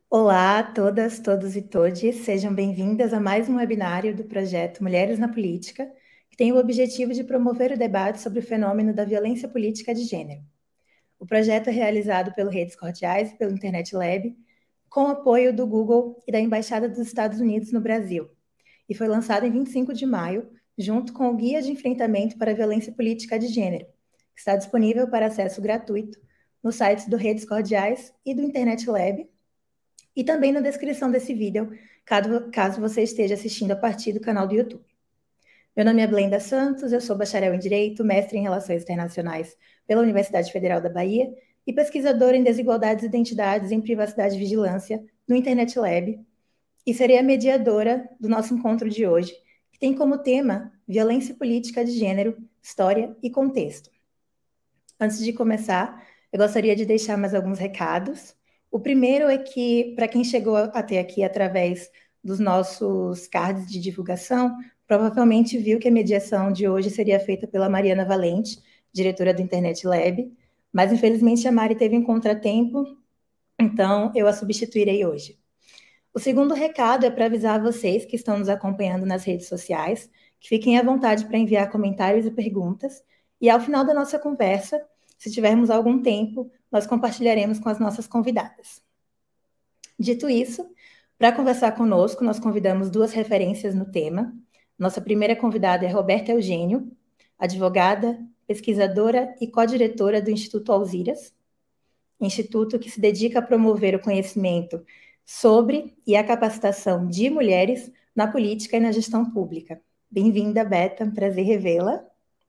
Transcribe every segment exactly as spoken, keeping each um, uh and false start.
Olá a todas, todos e todes, sejam bem-vindas a mais um webinário do projeto Mulheres na Política, que tem o objetivo de promover o debate sobre o fenômeno da violência política de gênero. O projeto é realizado pelo Redes Cordiais e pelo Internet Lab, com o apoio do Google e da Embaixada dos Estados Unidos no Brasil, e foi lançado em vinte e cinco de maio, junto com o Guia de Enfrentamento para a Violência Política de Gênero, que está disponível para acesso gratuito nos sites do Redes Cordiais e do Internet Lab, e também na descrição desse vídeo, caso, caso você esteja assistindo a partir do canal do YouTube. Meu nome é Blenda Santos, eu sou bacharel em Direito, mestre em Relações Internacionais pela Universidade Federal da Bahia e pesquisadora em Desigualdades e Identidades em Privacidade e Vigilância no Internet Lab, e serei a mediadora do nosso encontro de hoje, que tem como tema Violência Política de Gênero, História e Contexto. Antes de começar, eu gostaria de deixar mais alguns recados. O primeiro é que, para quem chegou até aqui através dos nossos cards de divulgação, provavelmente viu que a mediação de hoje seria feita pela Mariana Valente, diretora do Internet Lab, mas infelizmente a Mari teve um contratempo, então eu a substituirei hoje. O segundo recado é para avisar vocês que estão nos acompanhando nas redes sociais, que fiquem à vontade para enviar comentários e perguntas, e ao final da nossa conversa, se tivermos algum tempo, nós compartilharemos com as nossas convidadas. Dito isso, para conversar conosco, nós convidamos duas referências no tema. Nossa primeira convidada é Roberta Eugênio, advogada, pesquisadora e co-diretora do Instituto Alziras, instituto que se dedica a promover o conhecimento sobre e a capacitação de mulheres na política e na gestão pública. Bem-vinda, Beta, um prazer revê-la.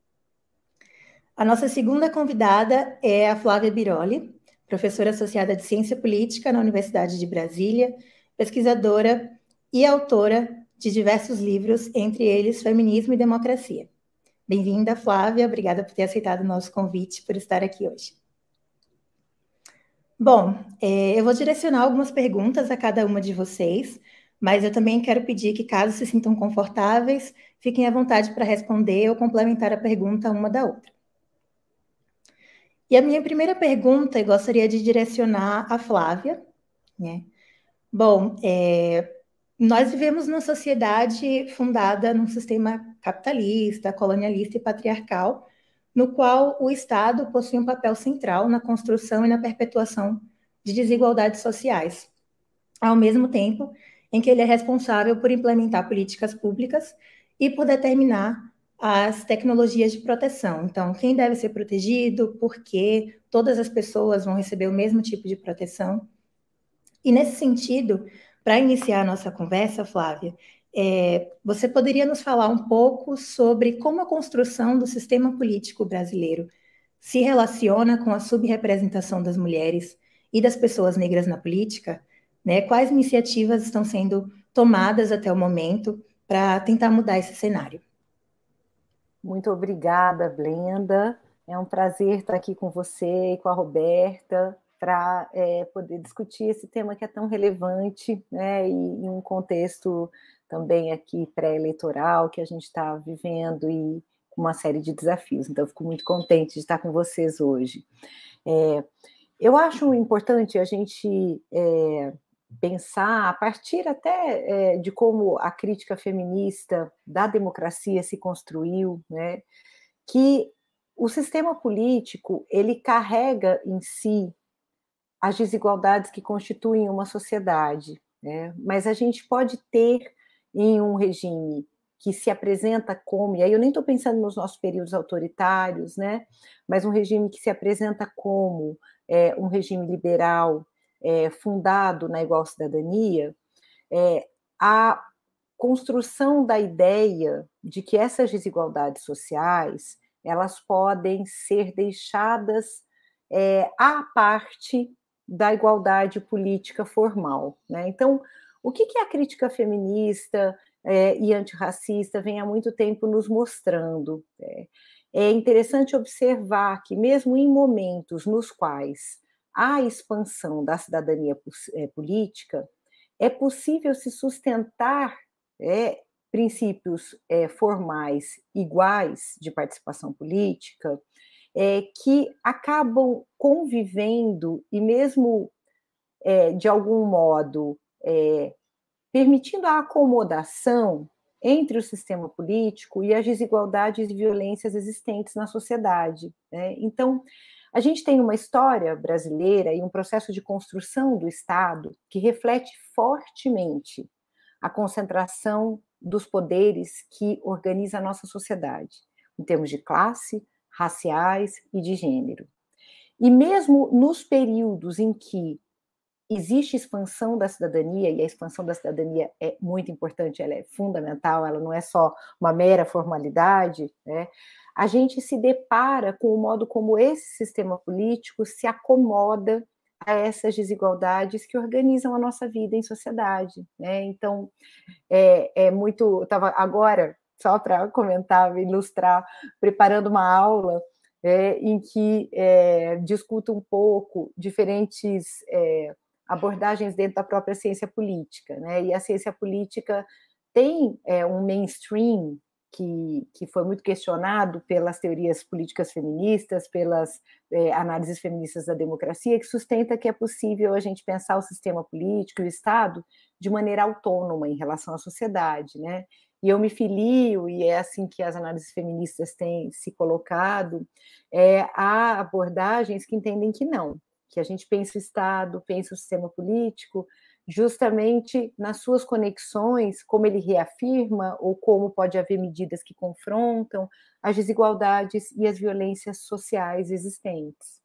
A nossa segunda convidada é a Flávia Biroli, professora associada de Ciência Política na Universidade de Brasília, pesquisadora e autora de diversos livros, entre eles Feminismo e Democracia. Bem-vinda, Flávia, obrigada por ter aceitado o nosso convite, por estar aqui hoje. Bom, é, eu vou direcionar algumas perguntas a cada uma de vocês, mas eu também quero pedir que, caso se sintam confortáveis, fiquem à vontade para responder ou complementar a pergunta uma da outra. E a minha primeira pergunta eu gostaria de direcionar à Flávia, né? Bom, é, nós vivemos numa sociedade fundada num sistema capitalista, colonialista e patriarcal, no qual o Estado possui um papel central na construção e na perpetuação de desigualdades sociais, ao mesmo tempo em que ele é responsável por implementar políticas públicas e por determinar as tecnologias de proteção. Então, quem deve ser protegido, por quê, todas as pessoas vão receber o mesmo tipo de proteção. E nesse sentido, para iniciar a nossa conversa, Flávia, é, você poderia nos falar um pouco sobre como a construção do sistema político brasileiro se relaciona com a subrepresentação das mulheres e das pessoas negras na política, né? Quais iniciativas estão sendo tomadas até o momento para tentar mudar esse cenário? Muito obrigada, Blenda. É um prazer estar aqui com você e com a Roberta para é, poder discutir esse tema que é tão relevante, né, e em um contexto também aqui pré-eleitoral que a gente está vivendo e com uma série de desafios. Então, eu fico muito contente de estar com vocês hoje. É, eu acho importante a gente é, pensar, a partir até é, de como a crítica feminista da democracia se construiu, né, que o sistema político, ele carrega em si as desigualdades que constituem uma sociedade, né, mas a gente pode ter em um regime que se apresenta como, e aí eu nem estou pensando nos nossos períodos autoritários, né, mas um regime que se apresenta como é, um regime liberal, é, fundado na igual cidadania, é, a construção da ideia de que essas desigualdades sociais elas podem ser deixadas é, à parte da igualdade política formal, né? Então, o que, que a crítica feminista é, e antirracista vem há muito tempo nos mostrando? É, é interessante observar que, mesmo em momentos nos quais há a expansão da cidadania política, é possível se sustentar é, princípios é, formais iguais de participação política, é, que acabam convivendo e mesmo é, de algum modo, é, permitindo a acomodação entre o sistema político e as desigualdades e violências existentes na sociedade, né? Então, a gente tem uma história brasileira e um processo de construção do Estado que reflete fortemente a concentração dos poderes que organiza a nossa sociedade, em termos de classe, raciais e de gênero. E mesmo nos períodos em que existe expansão da cidadania, e a expansão da cidadania é muito importante, ela é fundamental, ela não é só uma mera formalidade, né? A gente se depara com o modo como esse sistema político se acomoda a essas desigualdades que organizam a nossa vida em sociedade, né? Então, é, é muito... Eu estava agora, só para comentar, ilustrar, preparando uma aula é, em que é, discuto um pouco diferentes... É, abordagens dentro da própria ciência política, né? E a ciência política tem é, um mainstream que, que foi muito questionado pelas teorias políticas feministas, pelas é, análises feministas da democracia, que sustenta que é possível a gente pensar o sistema político e o Estado de maneira autônoma em relação à sociedade, né? E eu me filio, e é assim que as análises feministas têm se colocado, é, há abordagens que entendem que não, que a gente pensa o Estado, pensa o sistema político, justamente nas suas conexões, como ele reafirma, ou como pode haver medidas que confrontam as desigualdades e as violências sociais existentes.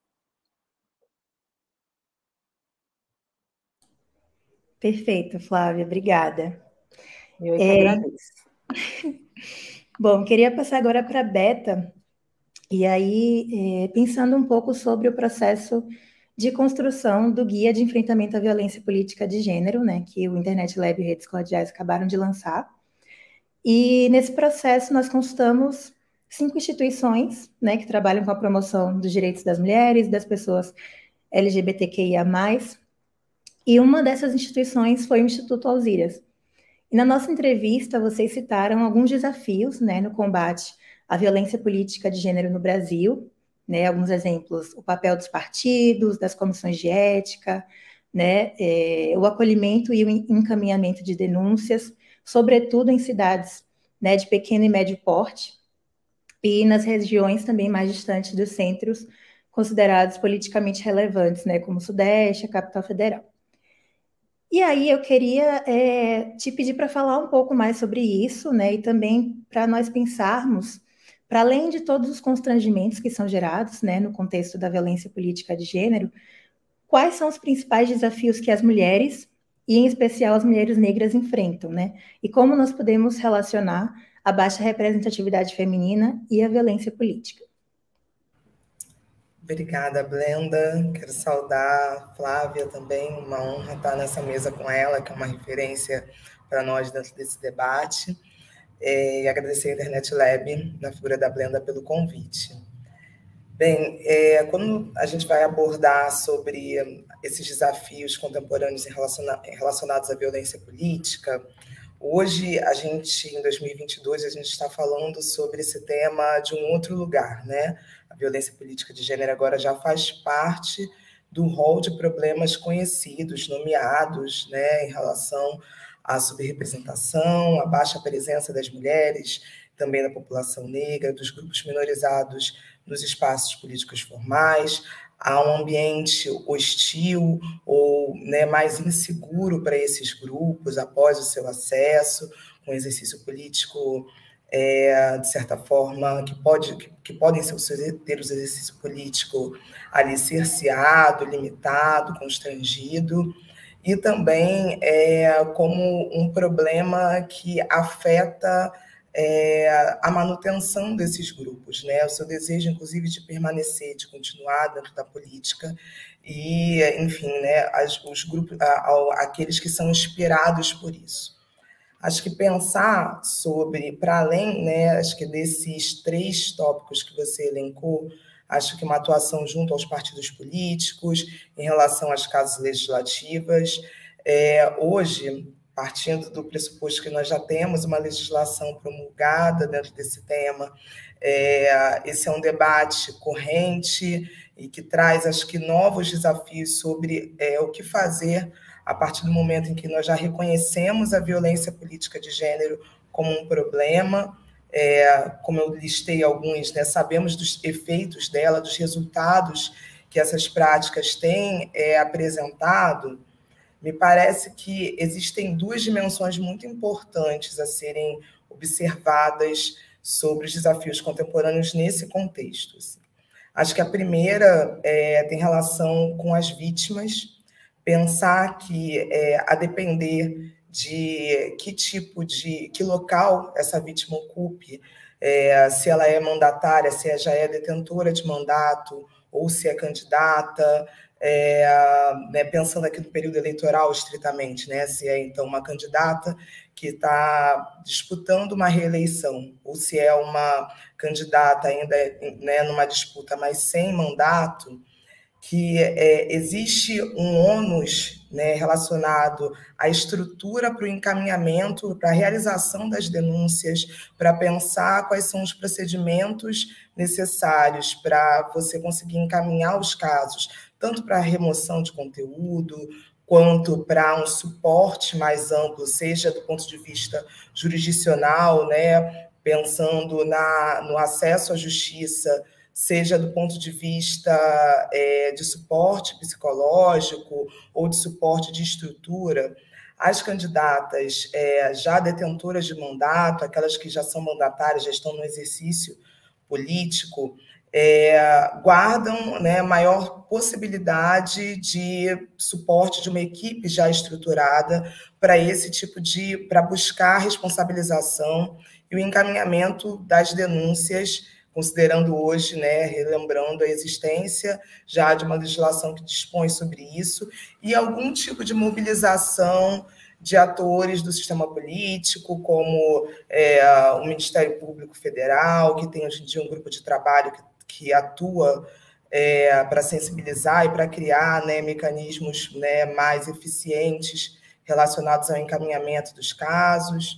Perfeito, Flávia, obrigada. Eu é que agradeço. Bom, queria passar agora para a Beta, e aí, é, pensando um pouco sobre o processo de construção do Guia de Enfrentamento à Violência Política de Gênero, né, que o Internet Lab e Redes Cordiais acabaram de lançar. E nesse processo nós consultamos cinco instituições, né, que trabalham com a promoção dos direitos das mulheres, das pessoas L G B T Q I A mais, e uma dessas instituições foi o Instituto Alziras. E na nossa entrevista, vocês citaram alguns desafios, né, no combate à violência política de gênero no Brasil, né, alguns exemplos, o papel dos partidos, das comissões de ética, né, é, o acolhimento e o encaminhamento de denúncias, sobretudo em cidades, né, de pequeno e médio porte, e nas regiões também mais distantes dos centros considerados politicamente relevantes, né, como o Sudeste, a capital federal. E aí eu queria é, te pedir para falar um pouco mais sobre isso, né, e também para nós pensarmos, para além de todos os constrangimentos que são gerados, né, no contexto da violência política de gênero, quais são os principais desafios que as mulheres, e em especial as mulheres negras, enfrentam, né, e como nós podemos relacionar a baixa representatividade feminina e a violência política. Obrigada, Blenda. Quero saudar a Flávia também, uma honra estar nessa mesa com ela, que é uma referência para nós dentro desse debate, é, e agradecer a Internet Lab, na figura da Blenda, pelo convite. Bem, é, quando a gente vai abordar sobre esses desafios contemporâneos relacionados à violência política, hoje, a gente, em dois mil e vinte e dois, a gente está falando sobre esse tema de um outro lugar, né? A violência política de gênero agora já faz parte do rol de problemas conhecidos, nomeados, né, em relação à subrepresentação, à baixa presença das mulheres, também da população negra, dos grupos minorizados nos espaços políticos formais, há um ambiente hostil ou, né, mais inseguro para esses grupos após o seu acesso, com exercício político, é, de certa forma, que, pode, que, que podem ser, ter o exercício político ali cerceado, limitado, constrangido, e também é, como um problema que afeta É, a manutenção desses grupos, né? O seu desejo, inclusive, de permanecer, de continuar dentro da política e, enfim, né, as, os grupos, a, a, aqueles que são inspirados por isso. Acho que pensar sobre, para além, né, acho que desses três tópicos que você elencou, acho que uma atuação junto aos partidos políticos, em relação às casas legislativas, é, hoje partindo do pressuposto que nós já temos uma legislação promulgada dentro desse tema. É, esse é um debate corrente e que traz, acho que, novos desafios sobre é, o que fazer a partir do momento em que nós já reconhecemos a violência política de gênero como um problema. É, como eu listei alguns, né, sabemos dos efeitos dela, dos resultados que essas práticas têm é, apresentado. Me parece que existem duas dimensões muito importantes a serem observadas sobre os desafios contemporâneos nesse contexto. Acho que a primeira é, tem relação com as vítimas, pensar que, é, a depender de que tipo de, que local essa vítima ocupe, é, se ela é mandatária, se ela já é detentora de mandato, ou se é candidata, é, né, pensando aqui no período eleitoral estritamente, né, se é, então, uma candidata que está disputando uma reeleição, ou se é uma candidata ainda, né, numa disputa, mas sem mandato, que é, existe um ônus, né, relacionado à estrutura para o encaminhamento, para a realização das denúncias, para pensar quais são os procedimentos necessários para você conseguir encaminhar os casos, tanto para a remoção de conteúdo, quanto para um suporte mais amplo, seja do ponto de vista jurisdicional, né, pensando na, no acesso à justiça, seja do ponto de vista é, de suporte psicológico ou de suporte de estrutura. As candidatas é, já detentoras de mandato, aquelas que já são mandatárias, já estão no exercício político, é, guardam, né, maior possibilidade de suporte de uma equipe já estruturada para esse tipo de, para buscar a responsabilização e o encaminhamento das denúncias, considerando hoje, né, relembrando a existência já de uma legislação que dispõe sobre isso, e algum tipo de mobilização de atores do sistema político, como é, o Ministério Público Federal, que tem hoje em dia um grupo de trabalho que, que atua é, para sensibilizar e para criar, né, mecanismos, né, mais eficientes relacionados ao encaminhamento dos casos.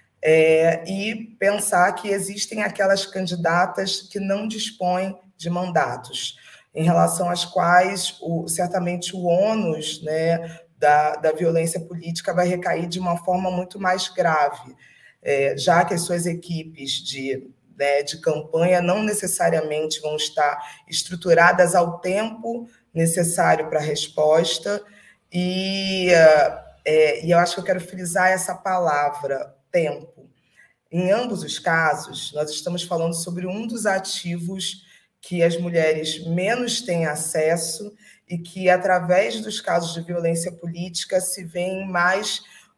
É, e pensar que existem aquelas candidatas que não dispõem de mandatos, em relação às quais o, certamente o ônus, né, da, da violência política vai recair de uma forma muito mais grave, é, já que as suas equipes de, né, de campanha não necessariamente vão estar estruturadas ao tempo necessário para a resposta, e, é, e eu acho que eu quero frisar essa palavra, tempo. Em ambos os casos, nós estamos falando sobre um dos ativos que as mulheres menos têm acesso e que, através dos casos de violência política, se veem mais,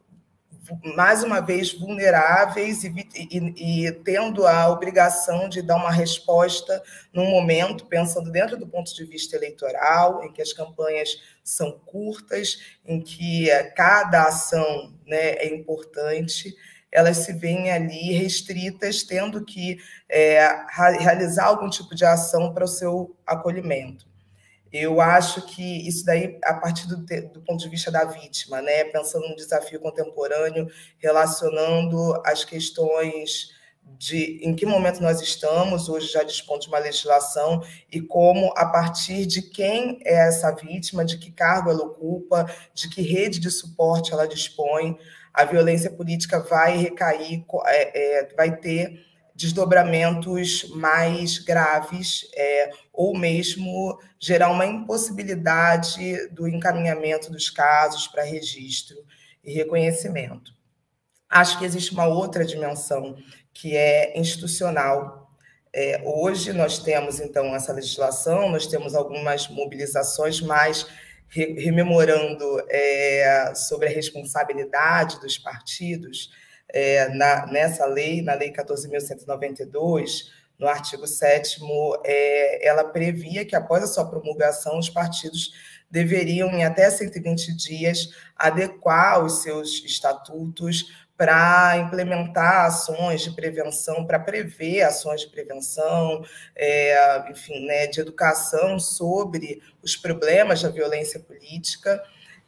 mais uma vez, vulneráveis e, e, e tendo a obrigação de dar uma resposta num momento, pensando dentro do ponto de vista eleitoral, em que as campanhas são curtas, em que cada ação, né, é importante. Elas se veem ali restritas, tendo que é, realizar algum tipo de ação para o seu acolhimento. Eu acho que isso daí, a partir do, do ponto de vista da vítima, né, pensando no desafio contemporâneo, relacionando as questões de em que momento nós estamos, hoje já dispõe de uma legislação, e como, a partir de quem é essa vítima, de que cargo ela ocupa, de que rede de suporte ela dispõe, a violência política vai recair, é, é, vai ter desdobramentos mais graves, é, ou mesmo gerar uma impossibilidade do encaminhamento dos casos para registro e reconhecimento. Acho que existe uma outra dimensão, que é institucional. É, hoje nós temos, então, essa legislação, nós temos algumas mobilizações mais rememorando é, sobre a responsabilidade dos partidos, é, na, nessa lei, na Lei quatorze mil cento e noventa e dois, no artigo sétimo, é, ela previa que, após a sua promulgação, os partidos deveriam, em até cento e vinte dias, adequar os seus estatutos para implementar ações de prevenção, para prever ações de prevenção, é, enfim, né, de educação sobre os problemas da violência política.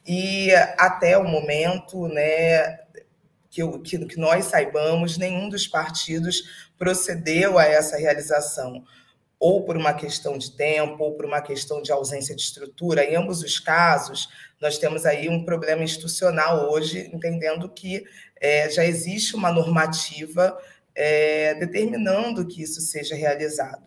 e até o momento, né, que, que, que nós saibamos, nenhum dos partidos procedeu a essa realização, ou por uma questão de tempo, ou por uma questão de ausência de estrutura. Em ambos os casos, nós temos aí um problema institucional hoje, entendendo que é, já existe uma normativa é, determinando que isso seja realizado.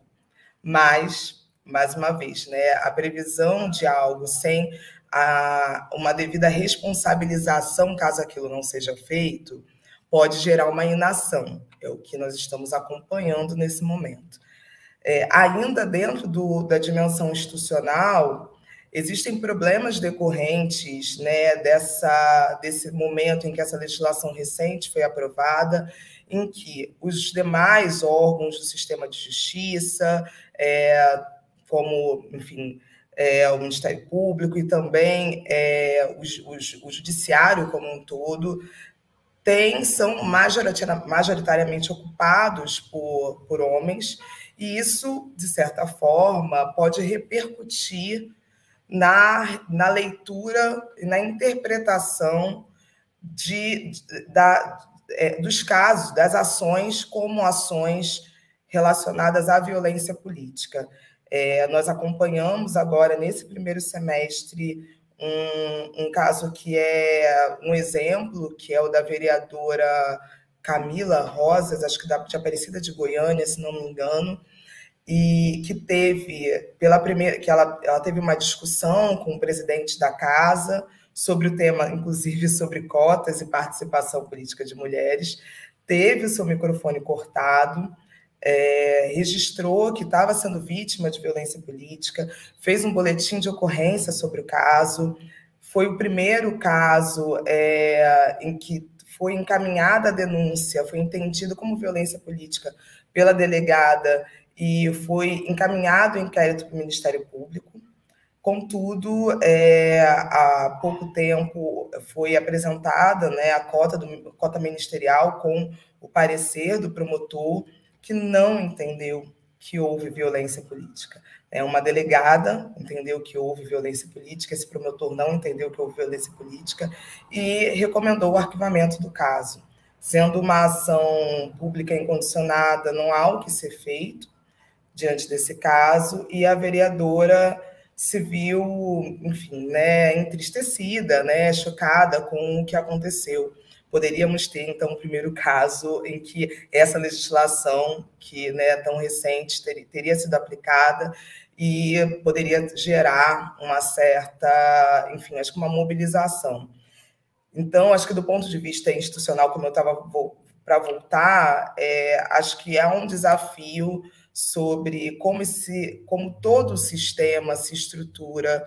Mas, mais uma vez, né, a previsão de algo sem a, uma devida responsabilização, caso aquilo não seja feito, pode gerar uma inação. É o que nós estamos acompanhando nesse momento. É, ainda dentro do, da dimensão institucional, existem problemas decorrentes, né, dessa, desse momento em que essa legislação recente foi aprovada, em que os demais órgãos do sistema de justiça, é, como, enfim, é, o Ministério Público e também é, os, os, o Judiciário como um todo, tem, são majoritariamente ocupados por, por homens, e isso, de certa forma, pode repercutir na, na leitura e na interpretação de, de, da, é, dos casos, das ações como ações relacionadas à violência política. É, nós acompanhamos agora, nesse primeiro semestre, um, um caso que é um exemplo, que é o da vereadora Camila Rosas, acho que da, de Aparecida de Goiânia, se não me engano, e que teve, pela primeira, que ela, ela teve uma discussão com o presidente da casa sobre o tema, inclusive sobre cotas e participação política de mulheres, teve o seu microfone cortado, é, registrou que estava sendo vítima de violência política, fez um boletim de ocorrência sobre o caso, foi o primeiro caso é, em que foi encaminhada a denúncia, foi entendido como violência política pela delegada e foi encaminhado o inquérito para o Ministério Público. Contudo, é, há pouco tempo foi apresentada, né, a cota, do, cota ministerial com o parecer do promotor, que não entendeu que houve violência política. É, uma delegada entendeu que houve violência política, esse promotor não entendeu que houve violência política e recomendou o arquivamento do caso. Sendo uma ação pública incondicionada, não há o que ser feito diante desse caso, e a vereadora se viu, enfim, né, entristecida, né, chocada com o que aconteceu. Poderíamos ter, então, o primeiro caso em que essa legislação, que né, tão recente, ter, teria sido aplicada e poderia gerar uma certa, enfim, acho que uma mobilização. Então, acho que do ponto de vista institucional, como eu estava para voltar, é, acho que é um desafio sobre como, esse, como todo o sistema se estrutura,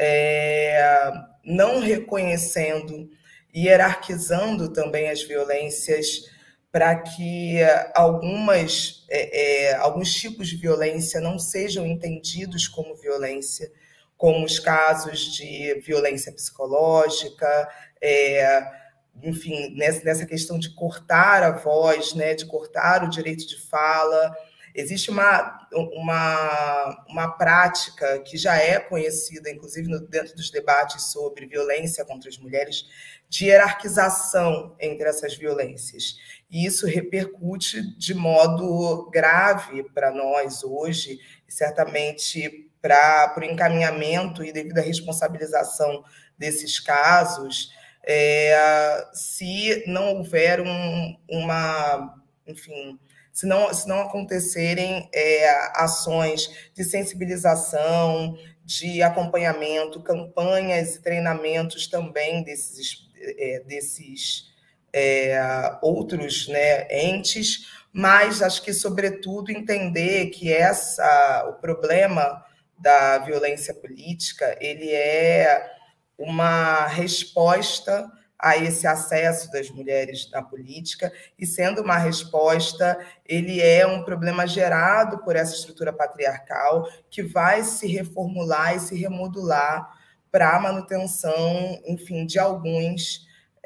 é, não reconhecendo e hierarquizando também as violências para que algumas, é, é, alguns tipos de violência não sejam entendidos como violência, como os casos de violência psicológica, é, enfim, nessa, nessa questão de cortar a voz, né, de cortar o direito de fala. Existe uma, uma, uma prática que já é conhecida, inclusive no, dentro dos debates sobre violência contra as mulheres, de hierarquização entre essas violências. E isso repercute de modo grave para nós hoje, e certamente para o encaminhamento e devido à responsabilização desses casos, é, se não houver um, uma, enfim, se não, se não acontecerem é, ações de sensibilização, de acompanhamento, campanhas e treinamentos também desses, é, desses é, outros né, entes, mas acho que, sobretudo, entender que essa, o problema da violência política ele é uma resposta a esse acesso das mulheres na política, e sendo uma resposta, ele é um problema gerado por essa estrutura patriarcal que vai se reformular e se remodular para a manutenção, enfim, de alguns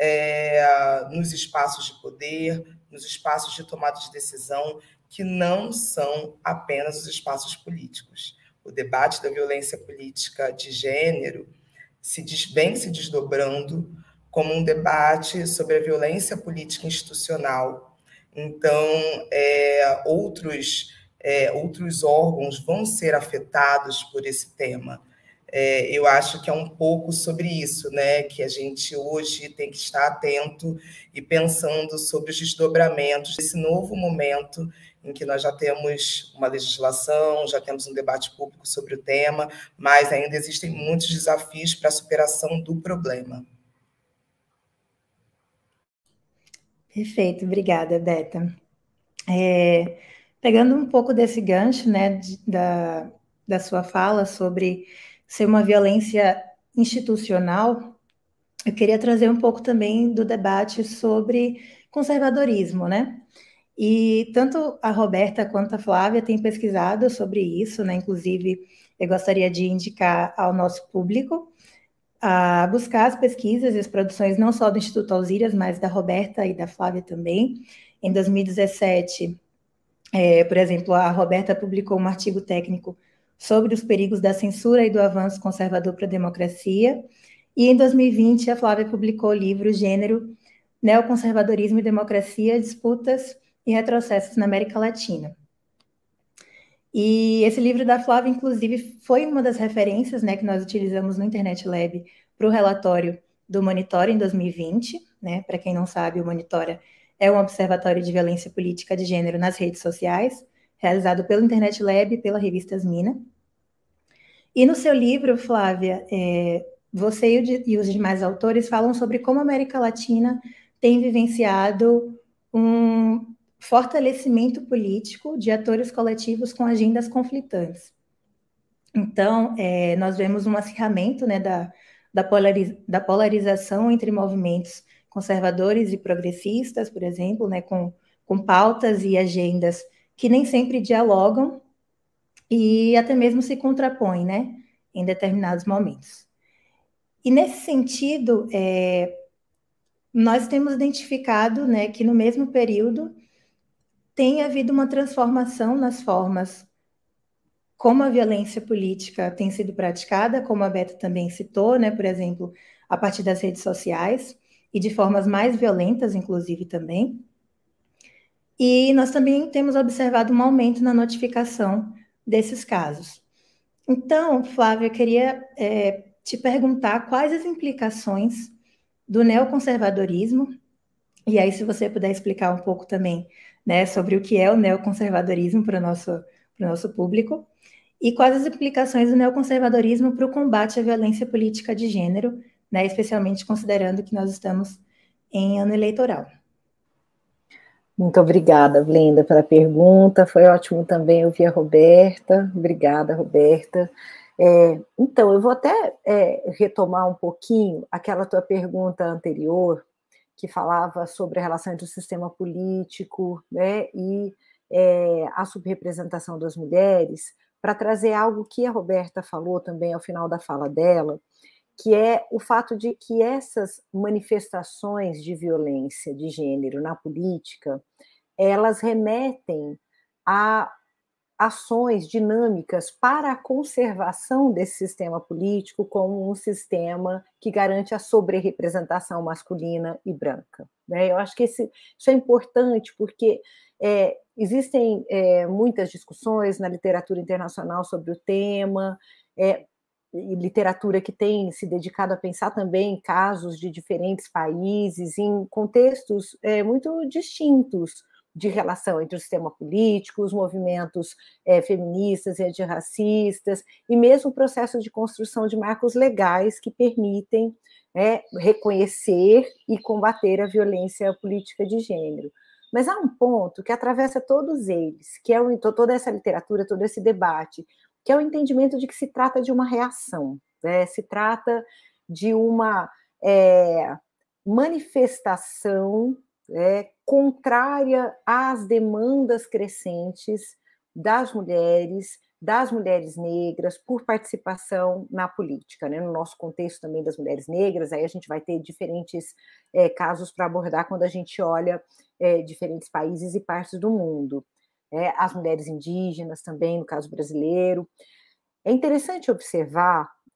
é, nos espaços de poder, nos espaços de tomada de decisão, que não são apenas os espaços políticos. O debate da violência política de gênero se vem se desdobrando como um debate sobre a violência política institucional. Então, é, outros, é, outros órgãos vão ser afetados por esse tema. É, eu acho que é um pouco sobre isso, né, que a gente hoje tem que estar atento e pensando sobre os desdobramentos desse novo momento em que nós já temos uma legislação, já temos um debate público sobre o tema, mas ainda existem muitos desafios para a superação do problema. Perfeito, obrigada, Beta. É, pegando um pouco desse gancho, né, de, da, da sua fala sobre ser uma violência institucional, eu queria trazer um pouco também do debate sobre conservadorismo, né? E tanto a Roberta quanto a Flávia têm pesquisado sobre isso, né? Inclusive, eu gostaria de indicar ao nosso público a buscar as pesquisas e as produções não só do Instituto Alzírias, mas da Roberta e da Flávia também. Em dois mil e dezessete, é, por exemplo, a Roberta publicou um artigo técnico sobre os perigos da censura e do avanço conservador para a democracia. E em dois mil e vinte, a Flávia publicou o livro Gênero, Neoconservadorismo e Democracia, Disputas e Retrocessos na América Latina. E esse livro da Flávia, inclusive, foi uma das referências, né, que nós utilizamos no Internet Lab para o relatório do Monitora em dois mil e vinte. Né? Para quem não sabe, o Monitora é um observatório de violência política de gênero nas redes sociais, realizado pelo Internet Lab e pela revista Asmina. E no seu livro, Flávia, é, você e os demais autores falam sobre como a América Latina tem vivenciado um fortalecimento político de atores coletivos com agendas conflitantes. Então, é, nós vemos um acirramento, né, da, da, polariz, da polarização entre movimentos conservadores e progressistas, por exemplo, né, com, com pautas e agendas que nem sempre dialogam e até mesmo se contrapõem, né, em determinados momentos. E nesse sentido, é, nós temos identificado, né, que no mesmo período tem havido uma transformação nas formas como a violência política tem sido praticada, como a Beta também citou, né, por exemplo, a partir das redes sociais, e de formas mais violentas, inclusive, também. E nós também temos observado um aumento na notificação desses casos. Então, Flávia, eu queria é, te perguntar quais as implicações do neoconservadorismo, e aí se você puder explicar um pouco também, né, sobre o que é o neoconservadorismo para o nosso, para o nosso público, e quais as implicações do neoconservadorismo para o combate à violência política de gênero, né, especialmente considerando que nós estamos em ano eleitoral. Muito obrigada, Blenda, pela pergunta. Foi ótimo também ouvir a Roberta. Obrigada, Roberta. É, então, eu vou até é, retomar um pouquinho aquela tua pergunta anterior, que falava sobre a relação entre o sistema político, né, e é, a subrepresentação das mulheres, para trazer algo que a Roberta falou também ao final da fala dela, que é o fato de que essas manifestações de violência de gênero na política, elas remetem a ações dinâmicas para a conservação desse sistema político como um sistema que garante a sobre-representação masculina e branca. Né? Eu acho que esse, isso é importante porque é, existem é, muitas discussões na literatura internacional sobre o tema, é, e literatura que tem se dedicado a pensar também em casos de diferentes países, em contextos é, muito distintos de relação entre o sistema político, os movimentos é, feministas e antirracistas, e mesmo o processo de construção de marcos legais que permitem é, reconhecer e combater a violência política de gênero. Mas há um ponto que atravessa todos eles, que é o, toda essa literatura, todo esse debate, que é o entendimento de que se trata de uma reação, né? Se trata de uma é, manifestação é, contrária às demandas crescentes das mulheres, das mulheres negras, por participação na política, né? No nosso contexto também das mulheres negras, aí a gente vai ter diferentes é, casos para abordar quando a gente olha é, diferentes países e partes do mundo. É, as mulheres indígenas também, no caso brasileiro. É interessante observar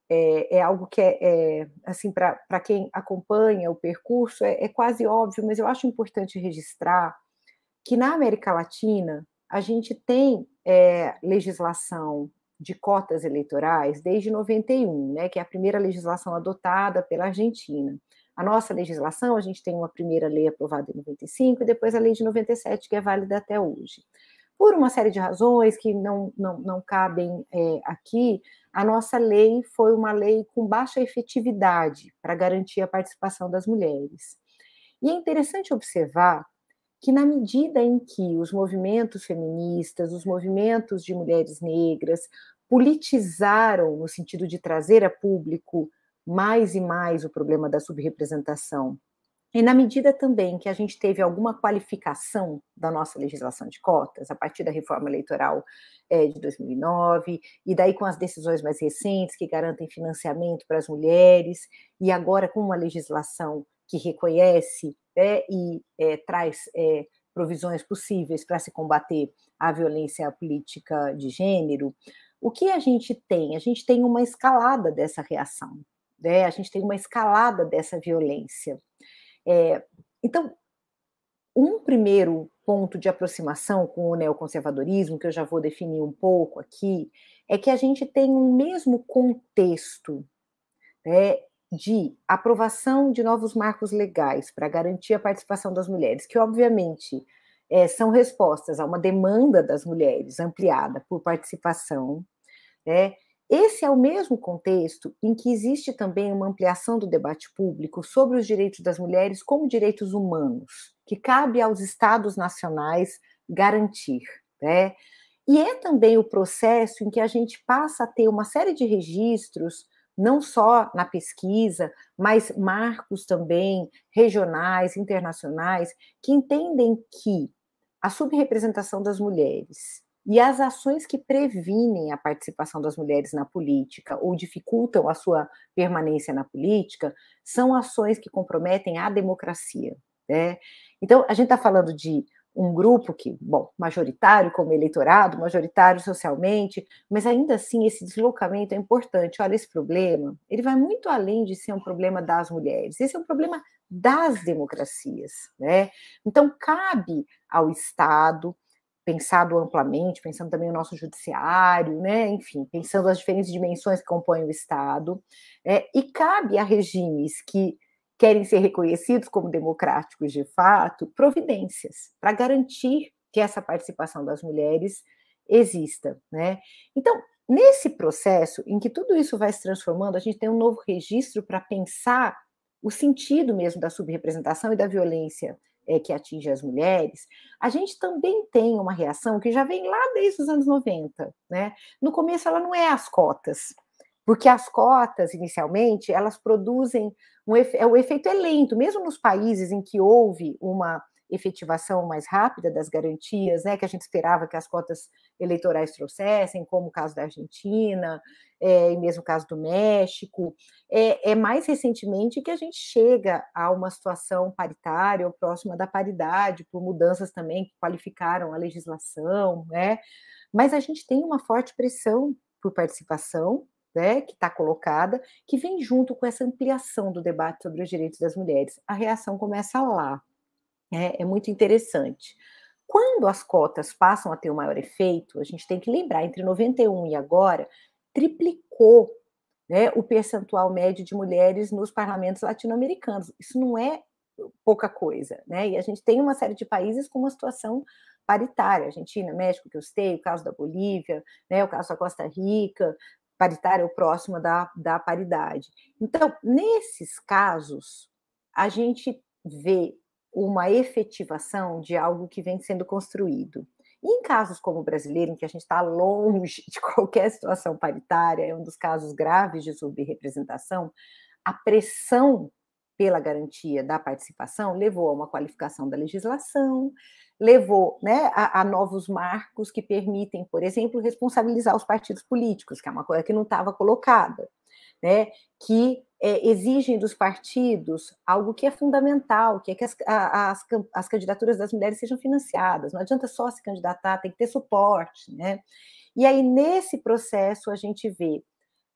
é, é algo que é, é assim, para quem acompanha o percurso, é, é quase óbvio, mas eu acho importante registrar que na América Latina a gente tem é, legislação de cotas eleitorais desde noventa e um, né, que é a primeira legislação adotada pela Argentina. A nossa legislação, a gente tem uma primeira lei aprovada em noventa e cinco e depois a lei de noventa e sete, que é válida até hoje. Por uma série de razões que não, não, não cabem é, aqui, a nossa lei foi uma lei com baixa efetividade para garantir a participação das mulheres. E é interessante observar que, na medida em que os movimentos feministas, os movimentos de mulheres negras politizaram no sentido de trazer a público mais e mais o problema da subrepresentação, e na medida também que a gente teve alguma qualificação da nossa legislação de cotas, a partir da reforma eleitoral é, de dois mil e nove, e daí com as decisões mais recentes que garantem financiamento para as mulheres, e agora com uma legislação que reconhece é, e é, traz é, provisões possíveis para se combater a violência política de gênero, o que a gente tem? A gente tem uma escalada dessa reação, né? A gente tem uma escalada dessa violência. É, então, um primeiro ponto de aproximação com o neoconservadorismo, que eu já vou definir um pouco aqui, é que a gente tem um mesmo contexto, né, de aprovação de novos marcos legais para garantir a participação das mulheres, que obviamente é, são respostas a uma demanda das mulheres ampliada por participação, né? Esse é o mesmo contexto em que existe também uma ampliação do debate público sobre os direitos das mulheres como direitos humanos, que cabe aos Estados nacionais garantir, né? E é também o processo em que a gente passa a ter uma série de registros, não só na pesquisa, mas marcos também regionais, internacionais, que entendem que a subrepresentação das mulheres e as ações que previnem a participação das mulheres na política ou dificultam a sua permanência na política são ações que comprometem a democracia, né? Então, a gente está falando de um grupo que, bom, majoritário como eleitorado, majoritário socialmente, mas ainda assim esse deslocamento é importante. Olha, esse problema, ele vai muito além de ser um problema das mulheres, esse é um problema das democracias, né? Então, cabe ao Estado, pensado amplamente, pensando também o nosso judiciário, né? Enfim, pensando as diferentes dimensões que compõem o Estado, é, e cabe a regimes que querem ser reconhecidos como democráticos de fato, providências para garantir que essa participação das mulheres exista, né? Então, nesse processo em que tudo isso vai se transformando, a gente tem um novo registro para pensar o sentido mesmo da subrepresentação e da violência é, que atinge as mulheres. A gente também tem uma reação que já vem lá desde os anos noventa, né? No começo ela não é as cotas, porque as cotas, inicialmente, elas produzem um efe... o efeito é lento, mesmo nos países em que houve uma efetivação mais rápida das garantias, né, que a gente esperava que as cotas eleitorais trouxessem, como o caso da Argentina, é, e mesmo o caso do México, é, é mais recentemente que a gente chega a uma situação paritária ou próxima da paridade, por mudanças também que qualificaram a legislação, né? Mas a gente tem uma forte pressão por participação, né, que está colocada, que vem junto com essa ampliação do debate sobre os direitos das mulheres. A reação começa lá. É, é muito interessante. Quando as cotas passam a ter um maior efeito, a gente tem que lembrar, entre noventa e um e agora, triplicou, né, o percentual médio de mulheres nos parlamentos latino-americanos. Isso não é pouca coisa, né? E a gente tem uma série de países com uma situação paritária, Argentina, México, que eu citei, o caso da Bolívia, né, o caso da Costa Rica, paritária ou próxima da, da paridade. Então, nesses casos, a gente vê uma efetivação de algo que vem sendo construído. E em casos como o brasileiro, em que a gente está longe de qualquer situação paritária, é um dos casos graves de subrepresentação, a pressão pela garantia da participação levou a uma qualificação da legislação, levou, né, a, a novos marcos que permitem, por exemplo, responsabilizar os partidos políticos, que é uma coisa que não estava colocada, né, que é, exigem dos partidos algo que é fundamental, que é que as, as, as candidaturas das mulheres sejam financiadas, não adianta só se candidatar, tem que ter suporte, né? E aí, nesse processo, a gente vê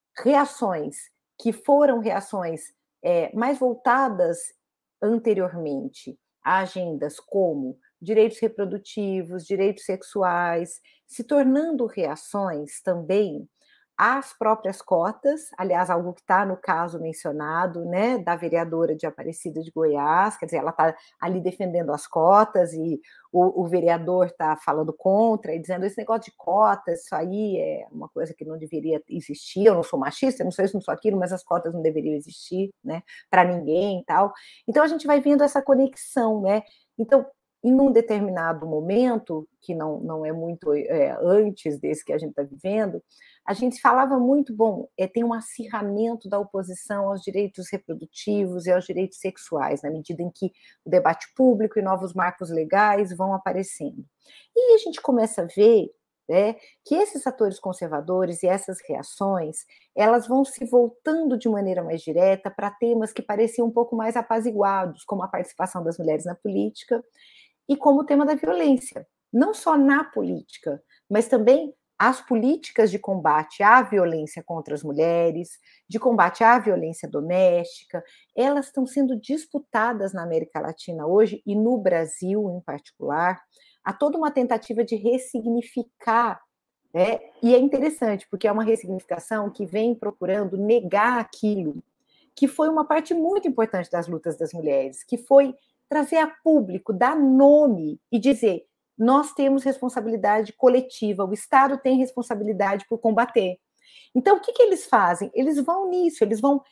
reações que foram reações é, mais voltadas anteriormente a agendas como direitos reprodutivos, direitos sexuais, se tornando reações também às próprias cotas, aliás, algo que está no caso mencionado, né, da vereadora de Aparecida de Goiás, quer dizer, ela está ali defendendo as cotas e o, o vereador está falando contra e dizendo esse negócio de cotas, isso aí é uma coisa que não deveria existir, eu não sou machista, eu não sou isso, não sou aquilo, mas as cotas não deveriam existir, né, para ninguém e tal. Então, a gente vai vendo essa conexão, né, então, em um determinado momento, que não, não é muito é, antes desse que a gente está vivendo, a gente falava muito, bom, é, tem um acirramento da oposição aos direitos reprodutivos e aos direitos sexuais, na medida em que o debate público e novos marcos legais vão aparecendo. E a gente começa a ver, né, que esses atores conservadores e essas reações, elas vão se voltando de maneira mais direta para temas que pareciam um pouco mais apaziguados, como a participação das mulheres na política, e como o tema da violência, não só na política, mas também as políticas de combate à violência contra as mulheres, de combate à violência doméstica, elas estão sendo disputadas na América Latina hoje, e no Brasil em particular. Há toda uma tentativa de ressignificar, né? E é interessante, porque é uma ressignificação que vem procurando negar aquilo que foi uma parte muito importante das lutas das mulheres, que foi trazer a público, dar nome e dizer, nós temos responsabilidade coletiva, o Estado tem responsabilidade por combater. Então, o que, que eles fazem? Eles vão nisso, eles vão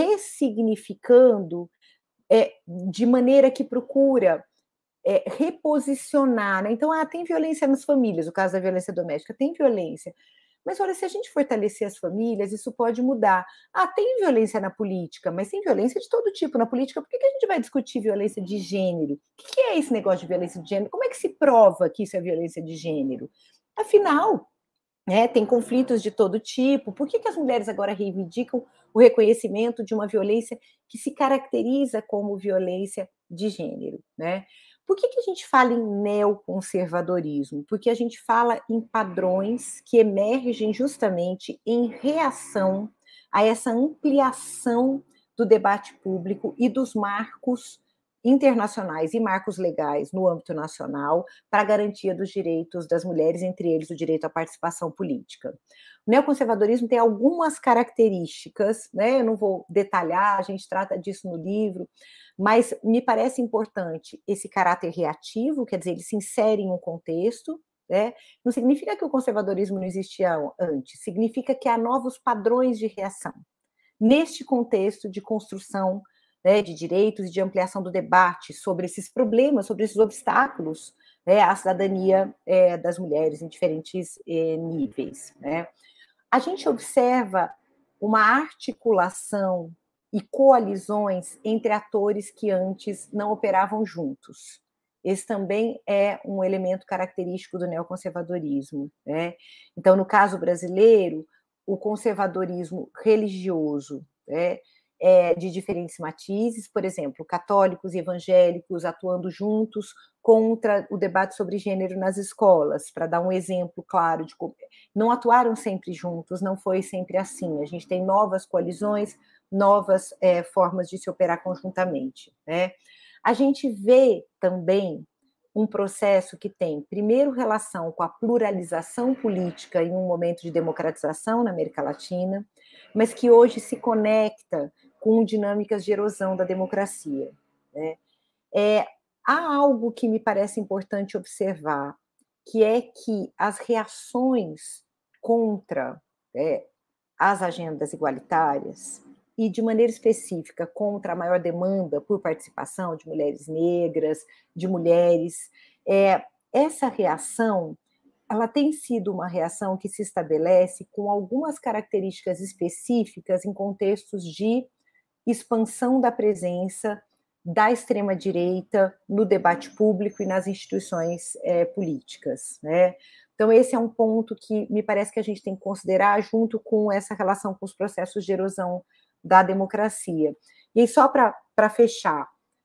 ressignificando é, de maneira que procura é, reposicionar, né? Então, ah, tem violência nas famílias, o caso da violência doméstica, tem violência. Mas, olha, se a gente fortalecer as famílias, isso pode mudar. Ah, tem violência na política, mas tem violência de todo tipo na política. Por que, que a gente vai discutir violência de gênero? O que, que é esse negócio de violência de gênero? Como é que se prova que isso é violência de gênero? Afinal, né, tem conflitos de todo tipo. Por que, que as mulheres agora reivindicam o reconhecimento de uma violência que se caracteriza como violência de gênero, né? Por que, que a gente fala em neoconservadorismo? Porque a gente fala em padrões que emergem justamente em reação a essa ampliação do debate público e dos marcos internacionais e marcos legais no âmbito nacional para a garantia dos direitos das mulheres, entre eles o direito à participação política. O neoconservadorismo tem algumas características, né? Eu não vou detalhar, a gente trata disso no livro, mas me parece importante esse caráter reativo, quer dizer, ele se insere em um contexto, né? Não significa que o conservadorismo não existia antes, significa que há novos padrões de reação. Neste contexto de construção, né, de direitos e de ampliação do debate sobre esses problemas, sobre esses obstáculos, né, à cidadania é, das mulheres em diferentes é, níveis, né? A gente observa uma articulação e coalizões entre atores que antes não operavam juntos. Esse também é um elemento característico do neoconservadorismo, né? Então, no caso brasileiro, o conservadorismo religioso, né, é de diferentes matizes, por exemplo, católicos e evangélicos atuando juntos contra o debate sobre gênero nas escolas, para dar um exemplo claro de como não atuaram sempre juntos, não foi sempre assim. A gente tem novas coalizões, novas é, formas de se operar conjuntamente, né? A gente vê também um processo que tem, primeiro, relação com a pluralização política em um momento de democratização na América Latina, mas que hoje se conecta com dinâmicas de erosão da democracia, né? É, há algo que me parece importante observar, que é que as reações contra é, as agendas igualitárias, e de maneira específica contra a maior demanda por participação de mulheres negras, de mulheres, é, essa reação, ela tem sido uma reação que se estabelece com algumas características específicas em contextos de expansão da presença da extrema-direita no debate público e nas instituições é, políticas, né? Então, esse é um ponto que me parece que a gente tem que considerar junto com essa relação com os processos de erosão da democracia. E só para fechar,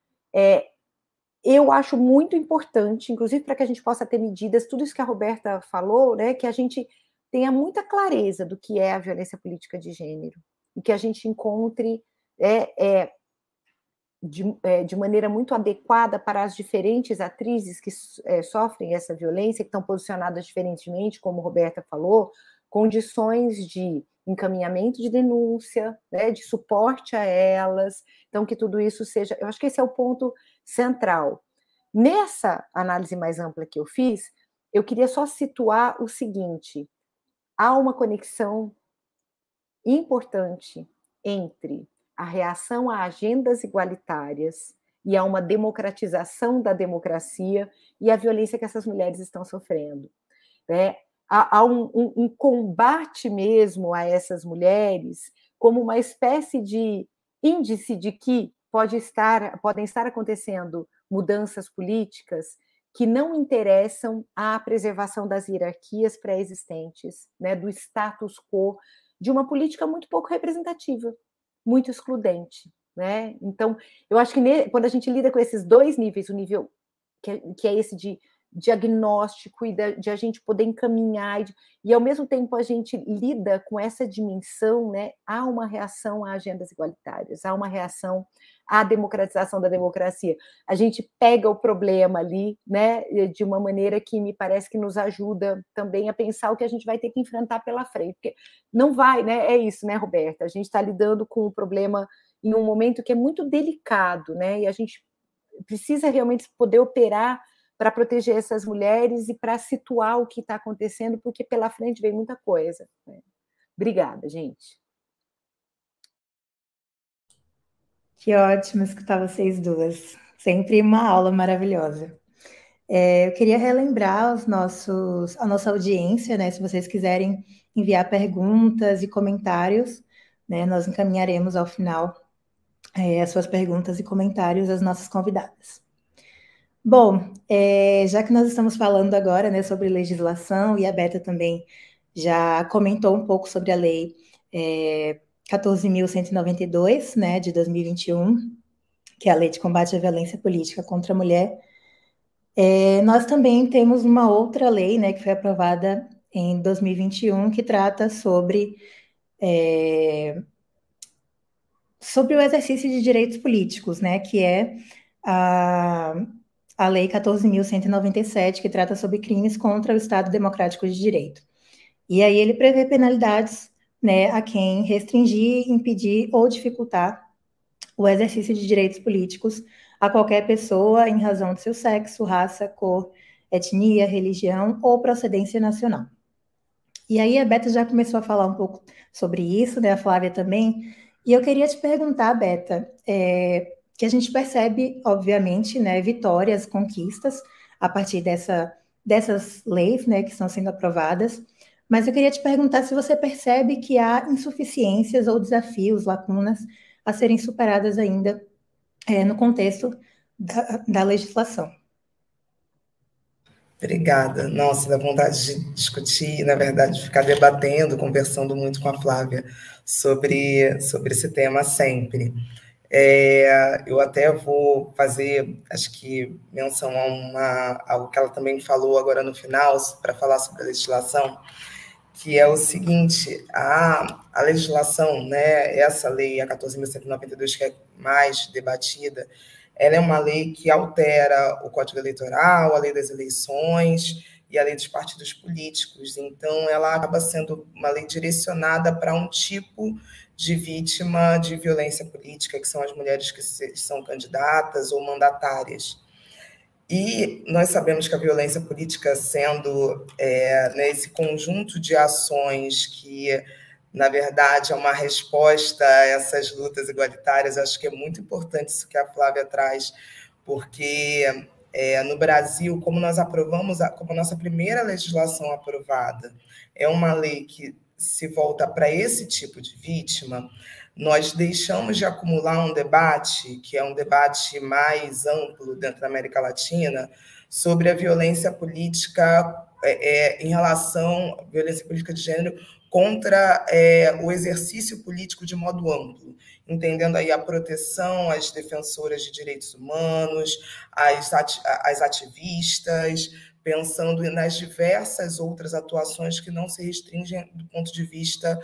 é, eu acho muito importante, inclusive para que a gente possa ter medidas, tudo isso que a Roberta falou, né, que a gente tenha muita clareza do que é a violência política de gênero, e que a gente encontre é, é, de, é, de maneira muito adequada para as diferentes atrizes que é, sofrem essa violência, que estão posicionadas diferentemente, como Roberta falou, condições de encaminhamento de denúncia, né, de suporte a elas, então que tudo isso seja... Eu acho que esse é o ponto central. Nessa análise mais ampla que eu fiz, eu queria só situar o seguinte: há uma conexão importante entre a reação a agendas igualitárias e a uma democratização da democracia e a violência que essas mulheres estão sofrendo. Né? Há, há um, um, um combate mesmo a essas mulheres como uma espécie de índice de que pode estar, podem estar acontecendo mudanças políticas que não interessam à preservação das hierarquias pré-existentes, né, do status quo, de uma política muito pouco representativa, muito excludente. Né? Então, eu acho que quando a gente lida com esses dois níveis, o nível que é, que é esse de diagnóstico e de, de a gente poder encaminhar, e, de, e ao mesmo tempo a gente lida com essa dimensão, né, há uma reação a agendas igualitárias, há uma reação à democratização da democracia. A gente pega o problema ali, né, de uma maneira que me parece que nos ajuda também a pensar o que a gente vai ter que enfrentar pela frente, porque não vai, né, é isso, né, Roberta? A gente está lidando com o problema em um momento que é muito delicado, né, e a gente precisa realmente poder operar para proteger essas mulheres e para situar o que está acontecendo, porque pela frente vem muita coisa. Obrigada, gente. Que ótimo escutar vocês duas. Sempre uma aula maravilhosa. É, eu queria relembrar os nossos, a nossa audiência, né? Se vocês quiserem enviar perguntas e comentários, né, nós encaminharemos ao final é, as suas perguntas e comentários às nossas convidadas. Bom, é, já que nós estamos falando agora, né, sobre legislação, e a Beta também já comentou um pouco sobre a lei é, quatorze mil cento e noventa e dois, né, de dois mil e vinte e um, que é a Lei de Combate à Violência Política contra a Mulher, é, nós também temos uma outra lei, né, que foi aprovada em dois mil e vinte e um, que trata sobre, é, sobre o exercício de direitos políticos, né, que é a... a Lei quatorze mil cento e noventa e sete, que trata sobre crimes contra o Estado Democrático de Direito. E aí ele prevê penalidades, né, a quem restringir, impedir ou dificultar o exercício de direitos políticos a qualquer pessoa em razão de seu sexo, raça, cor, etnia, religião ou procedência nacional. E aí a Beta já começou a falar um pouco sobre isso, né, a Flávia também, e eu queria te perguntar, Beta, é, que a gente percebe, obviamente, né, vitórias, conquistas a partir dessa, dessas leis, né, que estão sendo aprovadas, mas eu queria te perguntar se você percebe que há insuficiências ou desafios, lacunas a serem superadas ainda é, no contexto da, da legislação. Obrigada. Nossa, dá vontade de discutir, na verdade, de ficar debatendo, conversando muito com a Flávia sobre, sobre esse tema sempre. É, eu até vou fazer, acho que, menção a uma, algo que ela também falou agora no final, para falar sobre a legislação, que é o seguinte: a, a legislação, né, essa lei, a quatorze mil cento e noventa e dois, que é mais debatida, ela é uma lei que altera o Código Eleitoral, a lei das eleições e a lei dos partidos políticos. Então, ela acaba sendo uma lei direcionada para um tipo de vítima de violência política, que são as mulheres que são candidatas ou mandatárias. E nós sabemos que a violência política, sendo é, né, esse conjunto de ações que, na verdade, é uma resposta a essas lutas igualitárias, acho que é muito importante isso que a Flávia traz, porque é, no Brasil, como nós aprovamos, a, como a nossa primeira legislação aprovada é uma lei que se volta para esse tipo de vítima, nós deixamos de acumular um debate, que é um debate mais amplo dentro da América Latina, sobre a violência política é, em relação à violência política de gênero contra é, o exercício político de modo amplo, entendendo aí a proteção às defensoras de direitos humanos, às, ati- às ativistas, pensando nas diversas outras atuações que não se restringem do ponto de vista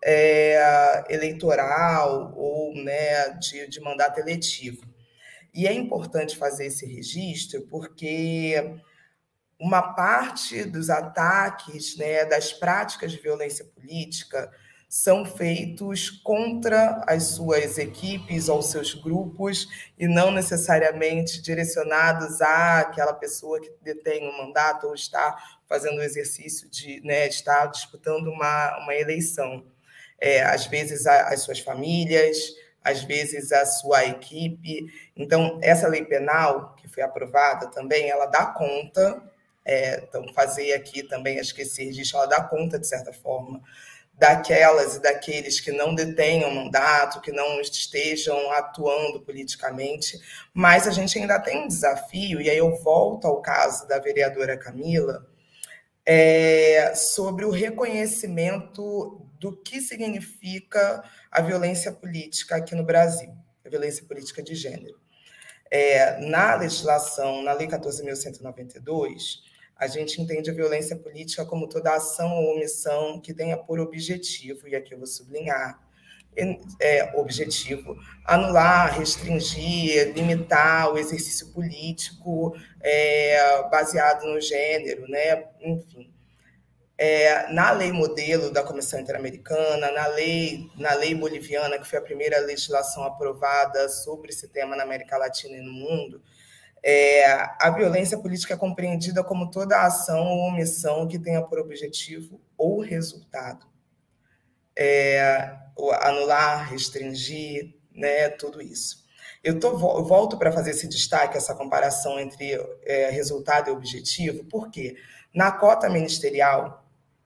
é, eleitoral ou, né, de, de mandato eletivo. E é importante fazer esse registro porque uma parte dos ataques, né, das práticas de violência política são feitos contra as suas equipes ou seus grupos e não necessariamente direcionados àquela pessoa que detém um mandato ou está fazendo o exercício de, né, estar disputando uma, uma eleição. É, às vezes, a, as suas famílias, às vezes, a sua equipe. Então, essa lei penal, que foi aprovada também, ela dá conta, é, então, fazer aqui também, acho que esse registro, ela dá conta, de certa forma, daquelas e daqueles que não detenham mandato, que não estejam atuando politicamente, mas a gente ainda tem um desafio, e aí eu volto ao caso da vereadora Camila, é, sobre o reconhecimento do que significa a violência política aqui no Brasil, a violência política de gênero. É, na legislação, na Lei quatorze mil cento e noventa e dois, a gente entende a violência política como toda ação ou omissão que tenha por objetivo, e aqui eu vou sublinhar, é, objetivo, anular, restringir, limitar o exercício político é, baseado no gênero, né? Enfim. É, na lei modelo da Comissão Interamericana, na lei, na lei boliviana, que foi a primeira legislação aprovada sobre esse tema na América Latina e no mundo, É, a violência política é compreendida como toda ação ou omissão que tenha por objetivo ou resultado é, anular, restringir, né, tudo isso. Eu, tô, eu volto para fazer esse destaque, essa comparação entre é, resultado e objetivo, porque na cota ministerial,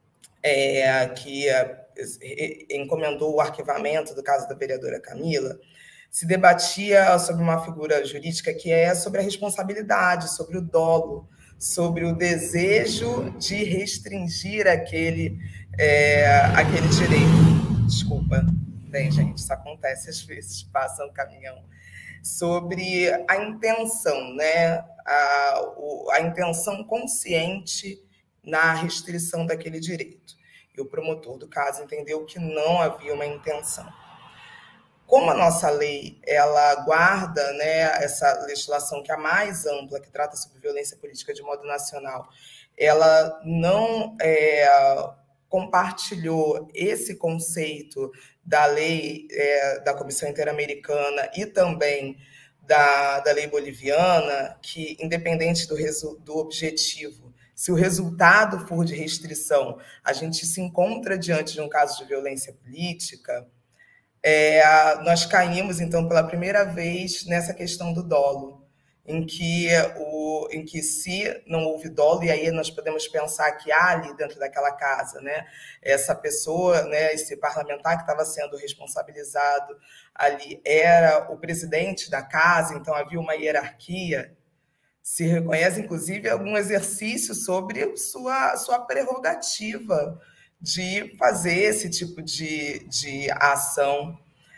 é, que é, encomendou o arquivamento do caso da vereadora Camila, se debatia sobre uma figura jurídica que é sobre a responsabilidade, sobre o dolo, sobre o desejo de restringir aquele, é, aquele direito. Desculpa, bem, gente, isso acontece às vezes, passa um caminhão. Sobre a intenção, né? a, a intenção consciente na restrição daquele direito. E o promotor do caso entendeu que não havia uma intenção. Como a nossa lei ela guarda, né, essa legislação que é a mais ampla, que trata sobre violência política de modo nacional, ela não é, compartilhou esse conceito da lei é, da Comissão Interamericana e também da, da lei boliviana, que, independente do, do objetivo, se o resultado for de restrição, a gente se encontra diante de um caso de violência política. É, nós caímos, então, pela primeira vez nessa questão do dolo, em que, o, em que se não houve dolo, e aí nós podemos pensar que há ali dentro daquela casa, né, essa pessoa, né, esse parlamentar que estava sendo responsabilizado ali era o presidente da casa, então havia uma hierarquia, se reconhece, inclusive, algum exercício sobre sua, sua prerrogativa de fazer esse tipo de, de ação.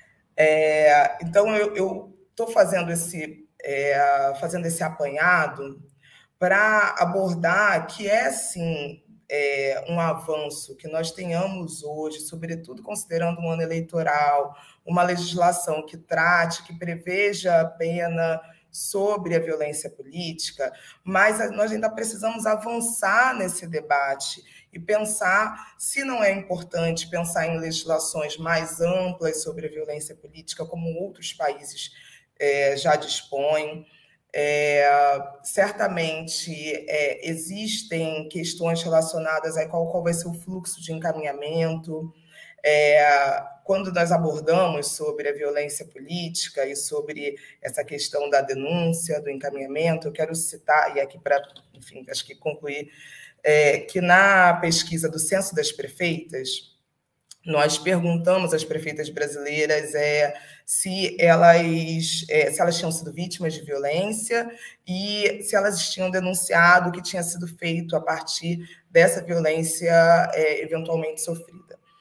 É, então, eu estou fazendo esse, é, fazendo esse apanhado para abordar que é, sim, é, um avanço que nós tenhamos hoje, sobretudo considerando um ano eleitoral, uma legislação que trate, que preveja a pena sobre a violência política, mas nós ainda precisamos avançar nesse debate e pensar se não é importante pensar em legislações mais amplas sobre a violência política, como outros países é, já dispõem. É, certamente é, existem questões relacionadas a qual, qual vai ser o fluxo de encaminhamento. É, quando nós abordamos sobre a violência política e sobre essa questão da denúncia, do encaminhamento, eu quero citar, e aqui para, enfim, acho que concluir, é, que na pesquisa do Censo das Prefeitas, nós perguntamos às prefeitas brasileiras é, se, elas, é, se elas tinham sido vítimas de violência e se elas tinham denunciado o que tinha sido feito a partir dessa violência é, eventualmente sofrida.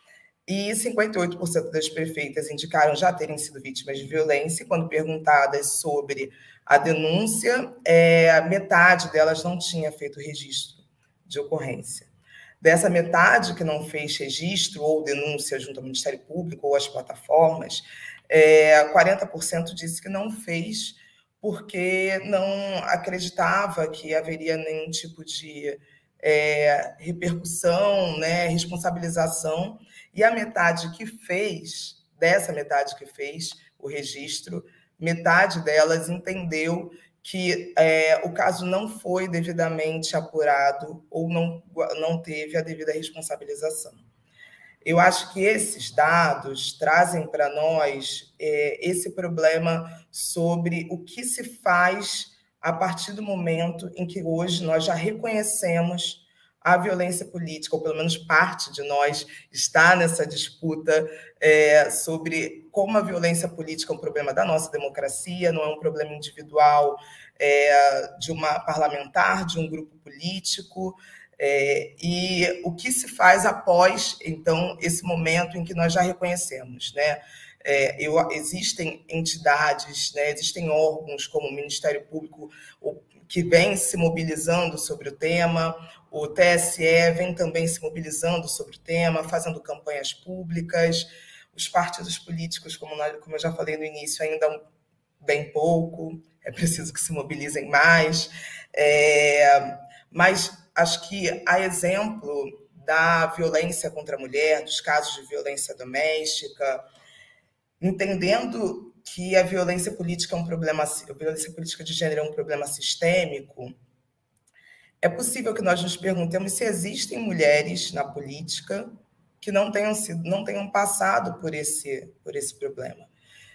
e cinquenta e oito por cento das prefeitas indicaram já terem sido vítimas de violência, e quando perguntadas sobre a denúncia, é, metade delas não tinha feito registro de ocorrência. Dessa metade que não fez registro ou denúncia junto ao Ministério Público ou às plataformas, é, quarenta por cento disse que não fez porque não acreditava que haveria nenhum tipo de é, repercussão, né, responsabilização, e a metade que fez, dessa metade que fez o registro, metade delas entendeu que é, o caso não foi devidamente apurado ou não, não teve a devida responsabilização. Eu acho que esses dados trazem para nós é, esse problema sobre o que se faz a partir do momento em que hoje nós já reconhecemos a violência política, ou pelo menos parte de nós está nessa disputa é, sobre como a violência política é um problema da nossa democracia, não é um problema individual é, de uma parlamentar, de um grupo político. É, e o que se faz após, então, esse momento em que nós já reconhecemos, né? É, eu, existem entidades, né, existem órgãos como o Ministério Público que vem se mobilizando sobre o tema, o T S E vem também se mobilizando sobre o tema, fazendo campanhas públicas, os partidos políticos, como, nós, como eu já falei no início, ainda bem pouco, é preciso que se mobilizem mais, é, mas acho que, a exemplo da violência contra a mulher, dos casos de violência doméstica, entendendo que a violência política é um problema, a violência política de gênero é um problema sistêmico, é possível que nós nos perguntemos se existem mulheres na política que não tenham sido, não tenham passado por esse, por esse problema.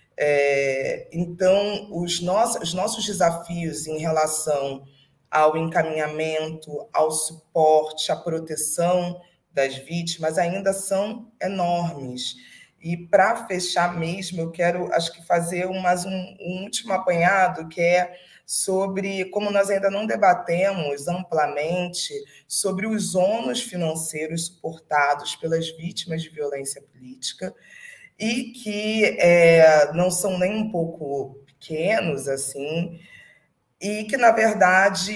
É, então, os nossos, os nossos desafios em relação ao encaminhamento, ao suporte, à proteção das vítimas ainda são enormes. E, para fechar mesmo, eu quero, acho que, fazer mais um, um último apanhado, que é sobre como nós ainda não debatemos amplamente sobre os ônus financeiros suportados pelas vítimas de violência política e que é, não são nem um pouco pequenos, assim, e que, na verdade,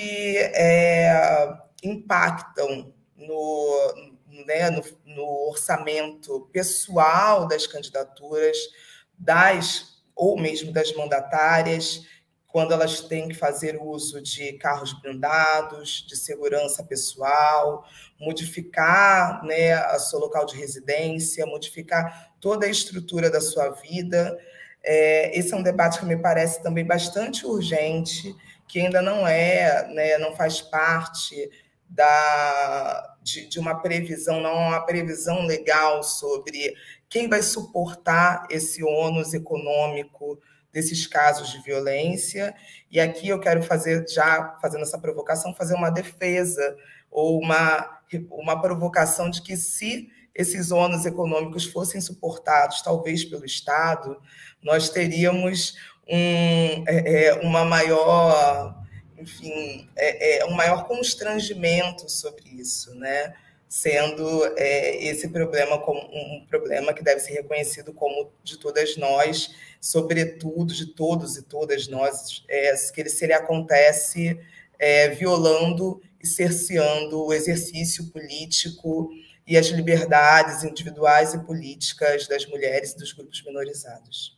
é, impactam no, né, no, no orçamento pessoal das candidaturas, das, ou mesmo das mandatárias, quando elas têm que fazer uso de carros blindados, de segurança pessoal, modificar, né, a seu local de residência, modificar toda a estrutura da sua vida. É, esse é um debate que me parece também bastante urgente, que ainda não é, né, não faz parte da, de, de uma previsão, não é uma previsão legal sobre quem vai suportar esse ônus econômico desses casos de violência. E aqui eu quero fazer, já fazendo essa provocação, fazer uma defesa ou uma, uma provocação de que, se esses ônus econômicos fossem suportados, talvez pelo Estado, nós teríamos um, é, uma maior, enfim, é, é, um maior constrangimento sobre isso, né? Sendo é, esse problema como um problema que deve ser reconhecido como de todas nós, sobretudo de todos e todas nós, é, que ele, se ele acontece é, violando e cerceando o exercício político e as liberdades individuais e políticas das mulheres e dos grupos minorizados.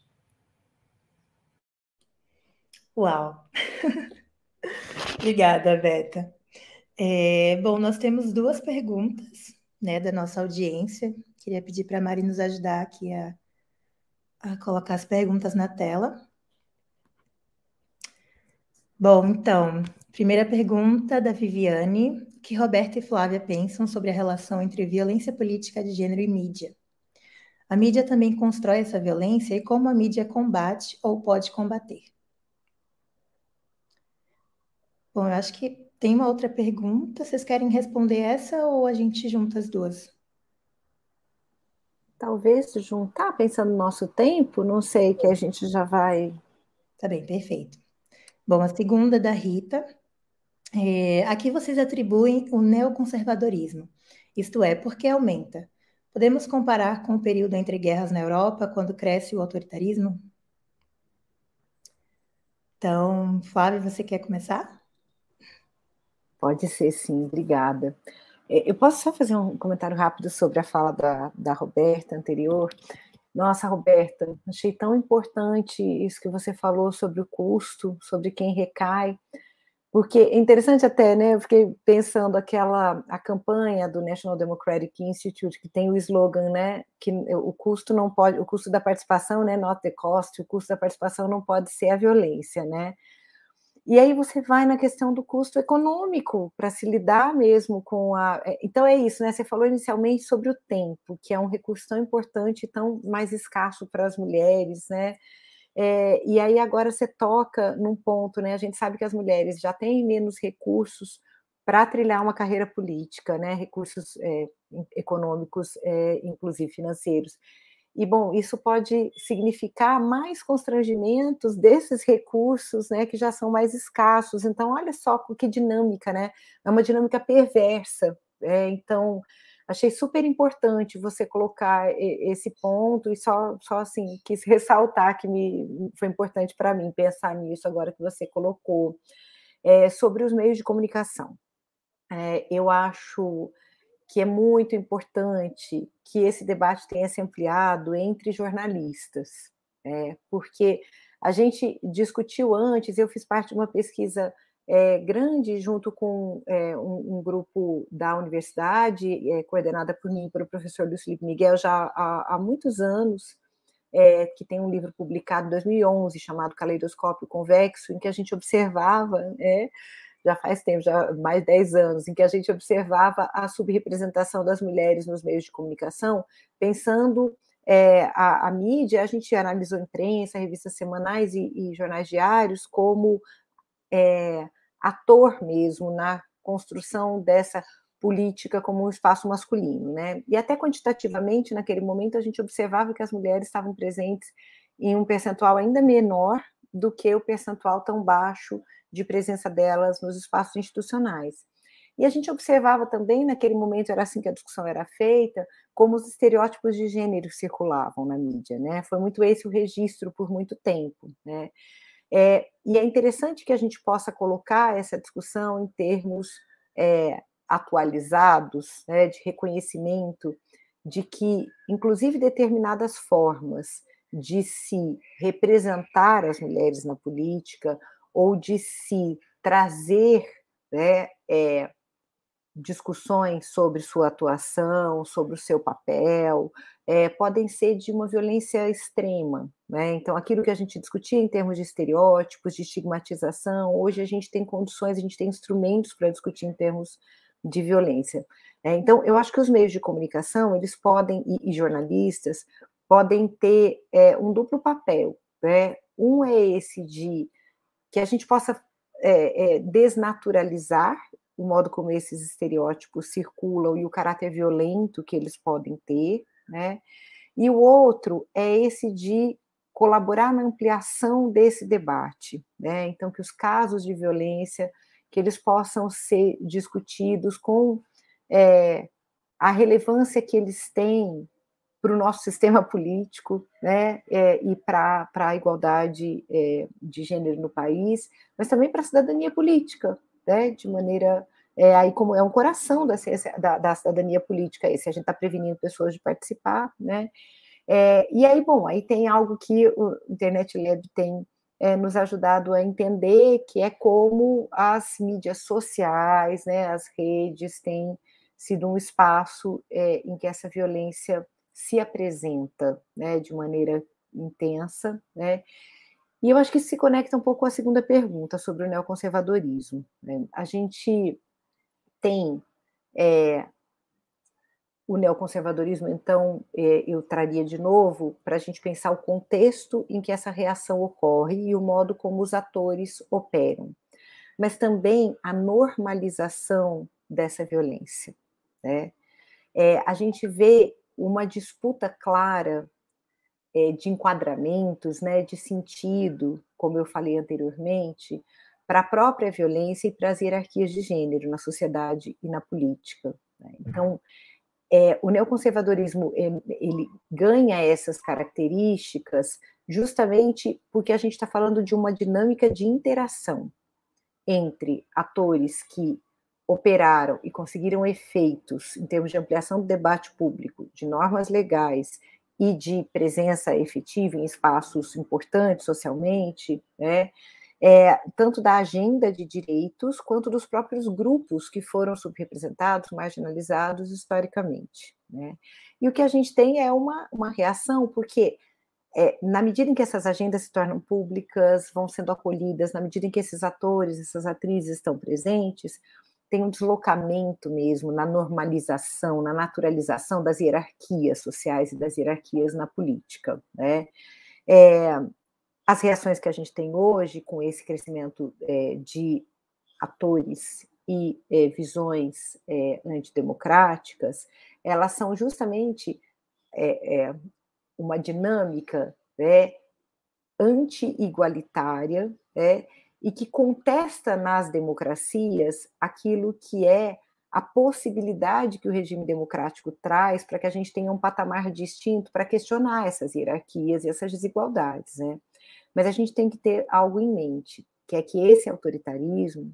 Uau! Obrigada, Beta. É, bom, nós temos duas perguntas, né, da nossa audiência. Queria pedir para a Mari nos ajudar aqui a, a colocar as perguntas na tela. Bom, então, primeira pergunta da Viviane: o que Roberta e Flávia pensam sobre a relação entre violência política de gênero e mídia? A mídia também constrói essa violência, e como a mídia combate ou pode combater? Bom, eu acho que tem uma outra pergunta. Vocês querem responder essa ou a gente junta as duas? Talvez juntar, pensando no nosso tempo, não sei, que a gente já vai... Tá bem, perfeito. Bom, a segunda da Rita. É, aqui vocês atribuem o neoconservadorismo, isto é, porque aumenta. Podemos comparar com o período entre guerras na Europa, quando cresce o autoritarismo? Então, Flávia, você quer começar? Pode ser, sim, obrigada. Eu posso só fazer um comentário rápido sobre a fala da, da Roberta anterior? Nossa, Roberta, achei tão importante isso que você falou sobre o custo, sobre quem recai, porque é interessante até, né? Eu fiquei pensando aquela a campanha do National Democratic Institute que tem o slogan, né? Que o custo não pode, o custo da participação, né? Not the cost, o custo da participação não pode ser a violência, né? E aí você vai na questão do custo econômico, para se lidar mesmo com a... Então é isso, né? Você falou inicialmente sobre o tempo, que é um recurso tão importante, tão mais escasso para as mulheres, né? É, e aí agora você toca num ponto, né? A gente sabe que as mulheres já têm menos recursos para trilhar uma carreira política, né? Recursos é, econômicos, é, inclusive financeiros. E, bom, isso pode significar mais constrangimentos desses recursos, né, que já são mais escassos. Então, olha só que dinâmica, né? É uma dinâmica perversa. É, então, achei super importante você colocar esse ponto e só, só assim, quis ressaltar que me, foi importante para mim pensar nisso agora que você colocou. É, sobre os meios de comunicação. É, eu acho que é muito importante que esse debate tenha se ampliado entre jornalistas, é, porque a gente discutiu antes, eu fiz parte de uma pesquisa é, grande junto com é, um, um grupo da universidade, é, coordenada por mim e pelo professor Luiz Felipe Miguel, já há, há muitos anos, é, que tem um livro publicado em dois mil e onze, chamado Caleidoscópio Convexo, em que a gente observava... É, já faz tempo, já mais de dez anos, em que a gente observava a subrepresentação das mulheres nos meios de comunicação, pensando é, a, a mídia, a gente analisou imprensa, revistas semanais e, e jornais diários como é, ator mesmo na construção dessa política como um espaço masculino, né? E até quantitativamente, naquele momento, a gente observava que as mulheres estavam presentes em um percentual ainda menor do que o percentual tão baixo de presença delas nos espaços institucionais. E a gente observava também, naquele momento, era assim que a discussão era feita, como os estereótipos de gênero circulavam na mídia, né? Foi muito esse o registro por muito tempo, né? É, e é interessante que a gente possa colocar essa discussão em termos é, atualizados, né, de reconhecimento de que, inclusive, determinadas formas de se representar as mulheres na política ou de se trazer, né, é, discussões sobre sua atuação, sobre o seu papel, é, podem ser de uma violência extrema, né? Então, aquilo que a gente discutia em termos de estereótipos, de estigmatização, hoje a gente tem condições, a gente tem instrumentos para discutir em termos de violência. É, então, eu acho que os meios de comunicação, eles podem, e, e jornalistas, podem ter é, um duplo papel, né? Um é esse de que a gente possa é, é, desnaturalizar o modo como esses estereótipos circulam e o caráter violento que eles podem ter, né? E o outro é esse de colaborar na ampliação desse debate, né? Então, que os casos de violência, que eles possam ser discutidos com é, a relevância que eles têm para o nosso sistema político, né, é, e para a igualdade é, de gênero no país, mas também para a cidadania política, né, de maneira... É, aí como é um coração da, da, da cidadania política, esse a gente está prevenindo pessoas de participar, né, é, e aí, bom, aí tem algo que o Internet Lab tem é, nos ajudado a entender, que é como as mídias sociais, né, as redes têm sido um espaço é, em que essa violência se apresenta, né, de maneira intensa, né, e eu acho que isso se conecta um pouco com a segunda pergunta sobre o neoconservadorismo, né? A gente tem é, o neoconservadorismo, então, é, eu traria de novo para a gente pensar o contexto em que essa reação ocorre e o modo como os atores operam, mas também a normalização dessa violência, né? É, a gente vê uma disputa clara é, de enquadramentos, né, de sentido, como eu falei anteriormente, para a própria violência e para as hierarquias de gênero na sociedade e na política, né? Então, é, o neoconservadorismo ele, ele ganha essas características justamente porque a gente está falando de uma dinâmica de interação entre atores que operaram e conseguiram efeitos em termos de ampliação do debate público, de normas legais e de presença efetiva em espaços importantes socialmente, né? É, tanto da agenda de direitos, quanto dos próprios grupos que foram subrepresentados, marginalizados historicamente, né? E o que a gente tem é uma, uma reação, porque é, na medida em que essas agendas se tornam públicas, vão sendo acolhidas, na medida em que esses atores, essas atrizes estão presentes, tem um deslocamento mesmo na normalização, na naturalização das hierarquias sociais e das hierarquias na política, né? É, as reações que a gente tem hoje com esse crescimento é, de atores e é, visões é, antidemocráticas, elas são justamente é, é, uma dinâmica, né, anti-igualitária, né, e que contesta nas democracias aquilo que é a possibilidade que o regime democrático traz para que a gente tenha um patamar distinto para questionar essas hierarquias e essas desigualdades, né? Mas a gente tem que ter algo em mente, que é que esse autoritarismo,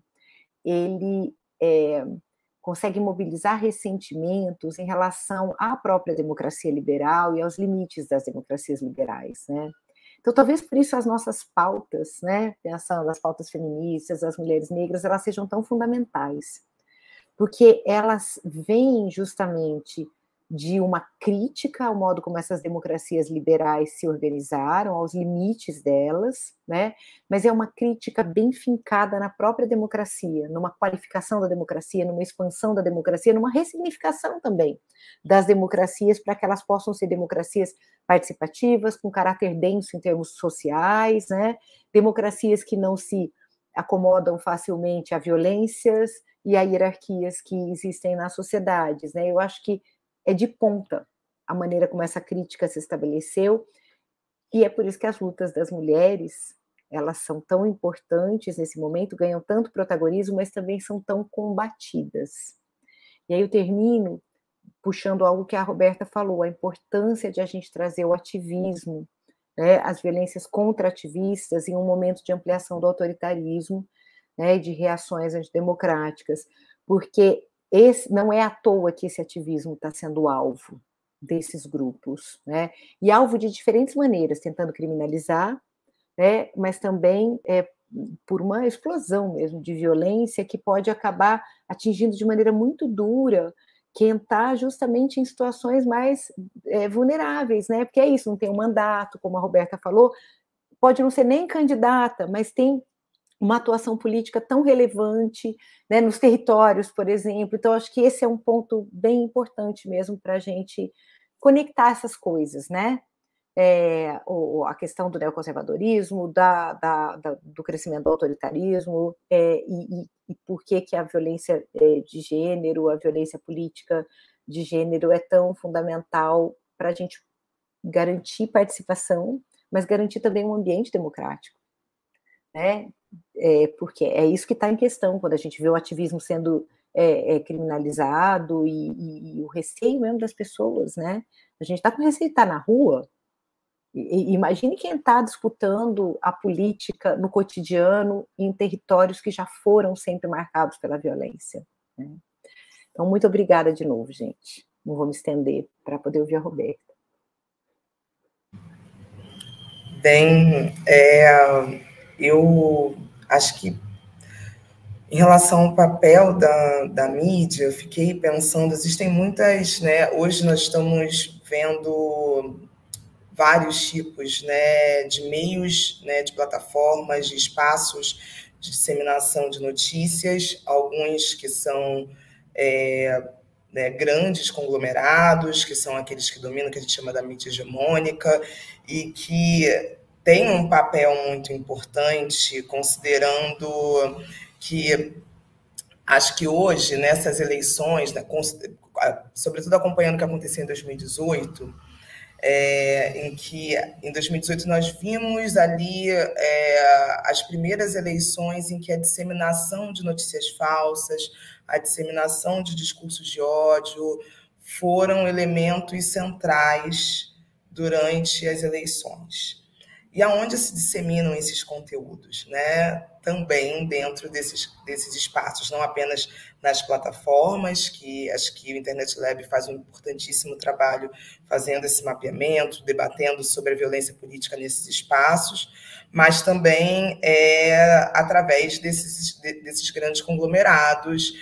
ele é, consegue mobilizar ressentimentos em relação à própria democracia liberal e aos limites das democracias liberais, né? Então, talvez por isso as nossas pautas, né, pensando nas pautas feministas, das mulheres negras, elas sejam tão fundamentais, porque elas vêm justamente de uma crítica ao modo como essas democracias liberais se organizaram, aos limites delas, né? Mas é uma crítica bem fincada na própria democracia, numa qualificação da democracia, numa expansão da democracia, numa ressignificação também das democracias para que elas possam ser democracias participativas, com caráter denso em termos sociais, né? Democracias que não se acomodam facilmente a violências e a hierarquias que existem nas sociedades, né? Eu acho que é de ponta a maneira como essa crítica se estabeleceu, e é por isso que as lutas das mulheres, elas são tão importantes nesse momento, ganham tanto protagonismo, mas também são tão combatidas. E aí eu termino puxando algo que a Roberta falou, a importância de a gente trazer o ativismo, né, as violências contra ativistas em um momento de ampliação do autoritarismo, né, de reações antidemocráticas, porque esse, não é à toa que esse ativismo está sendo alvo desses grupos, né? E alvo de diferentes maneiras, tentando criminalizar, né? Mas também é, por uma explosão mesmo de violência que pode acabar atingindo de maneira muito dura quem está justamente em situações mais é, vulneráveis, né? Porque é isso, não tem um mandato, como a Roberta falou, pode não ser nem candidata, mas tem uma atuação política tão relevante, né, nos territórios, por exemplo. Então, acho que esse é um ponto bem importante mesmo para a gente conectar essas coisas, né? É, o, a questão do neoconservadorismo, da, da, da, do crescimento do autoritarismo, é, e, e por que, que a violência é, de gênero, a violência política de gênero é tão fundamental para a gente garantir participação, mas garantir também um ambiente democrático, né? É, porque é isso que está em questão quando a gente vê o ativismo sendo é, é, criminalizado e, e, e o receio mesmo das pessoas, né? A gente está com receio de estar na rua. E, e, imagine quem está disputando a política no cotidiano em territórios que já foram sempre marcados pela violência, né? Então, muito obrigada de novo, gente. Não vou me estender para poder ouvir a Roberta. Bem, é, eu acho que em relação ao papel da, da mídia, eu fiquei pensando, existem muitas, né? Hoje nós estamos vendo vários tipos, né, de meios, né, de plataformas, de espaços de disseminação de notícias, alguns que são é, né, grandes conglomerados, que são aqueles que dominam, que a gente chama da mídia hegemônica, e que tem um papel muito importante, considerando que acho que hoje, nessas eleições, né, sobretudo acompanhando o que aconteceu em dois mil e dezoito, É, em que, em dois mil e dezoito, nós vimos ali é, as primeiras eleições em que a disseminação de notícias falsas, a disseminação de discursos de ódio foram elementos centrais durante as eleições. E aonde se disseminam esses conteúdos, né? Também dentro desses, desses espaços, não apenas nas plataformas, que acho que o Internet Lab faz um importantíssimo trabalho fazendo esse mapeamento, debatendo sobre a violência política nesses espaços, mas também é, através desses, desses grandes conglomerados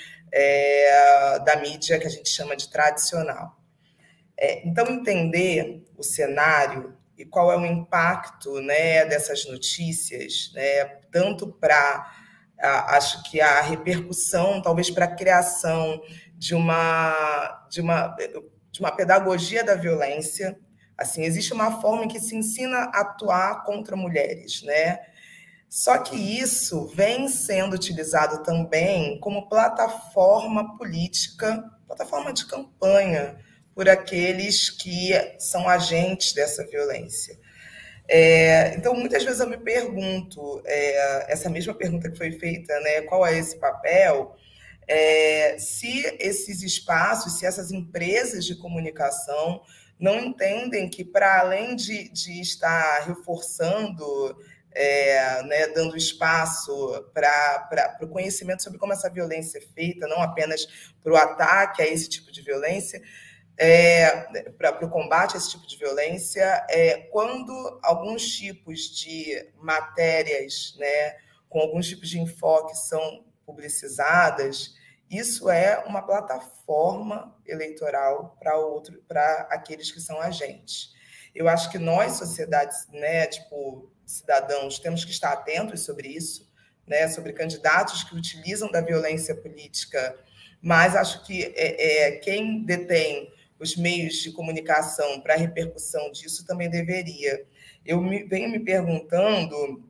é, da mídia que a gente chama de tradicional. É, então, entender o cenário e qual é o impacto, né, dessas notícias, né, tanto para, acho que a repercussão, talvez para a criação de uma, de, uma, de uma pedagogia da violência. Assim, existe uma forma em que se ensina a atuar contra mulheres, né? Só que isso vem sendo utilizado também como plataforma política, plataforma de campanha, por aqueles que são agentes dessa violência. É, então, muitas vezes eu me pergunto, é, essa mesma pergunta que foi feita, né, qual é esse papel, é, se esses espaços, se essas empresas de comunicação não entendem que, para além de, de estar reforçando, é, né, dando espaço para o conhecimento sobre como essa violência é feita, não apenas para o ataque a esse tipo de violência, É, para o combate a esse tipo de violência, é, quando alguns tipos de matérias, né, com alguns tipos de enfoque são publicizadas, isso é uma plataforma eleitoral para outro, para aqueles que são agentes. Eu acho que nós, sociedades, né, tipo, cidadãos, temos que estar atentos sobre isso, né, sobre candidatos que utilizam da violência política, mas acho que é, é, quem detém os meios de comunicação para a repercussão disso também deveria. Eu me, venho me perguntando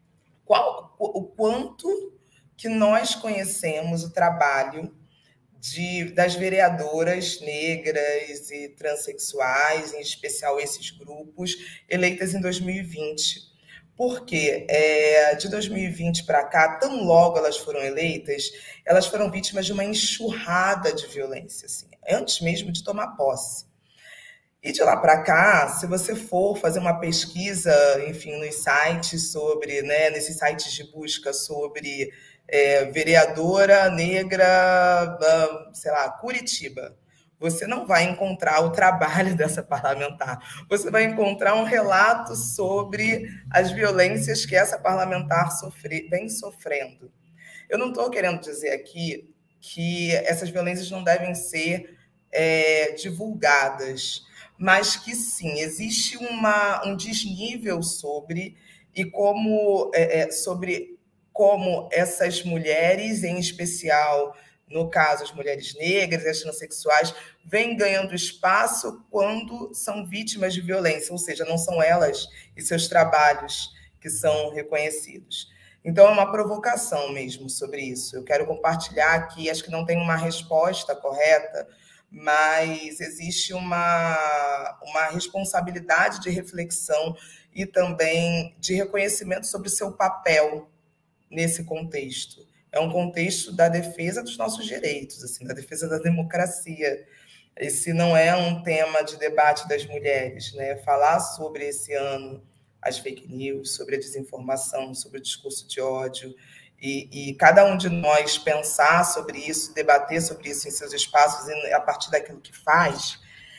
qual, o quanto que nós conhecemos o trabalho de, das vereadoras negras e transexuais, em especial esses grupos, eleitas em dois mil e vinte. Porque é, de dois mil e vinte para cá, tão logo elas foram eleitas, elas foram vítimas de uma enxurrada de violência, assim, antes mesmo de tomar posse. E de lá para cá, se você for fazer uma pesquisa, enfim, nos sites sobre, né, nesses sites de busca sobre é, vereadora negra, sei lá, Curitiba, você não vai encontrar o trabalho dessa parlamentar. Você vai encontrar um relato sobre as violências que essa parlamentar sofre, vem sofrendo. Eu não estou querendo dizer aqui que essas violências não devem ser é, divulgadas, mas que sim, existe uma, um desnível sobre, e como, é, sobre como essas mulheres, em especial, no caso, as mulheres negras e as transexuais, vêm ganhando espaço quando são vítimas de violência, ou seja, não são elas e seus trabalhos que são reconhecidos. Então, é uma provocação mesmo sobre isso. Eu quero compartilhar aqui, acho que não tem uma resposta correta, mas existe uma, uma responsabilidade de reflexão e também de reconhecimento sobre o seu papel nesse contexto. É um contexto da defesa dos nossos direitos, assim, da defesa da democracia. Esse não é um tema de debate das mulheres, né? Falar sobre esse ano as fake news, sobre a desinformação, sobre o discurso de ódio, e, e cada um de nós pensar sobre isso, debater sobre isso em seus espaços e a partir daquilo que faz,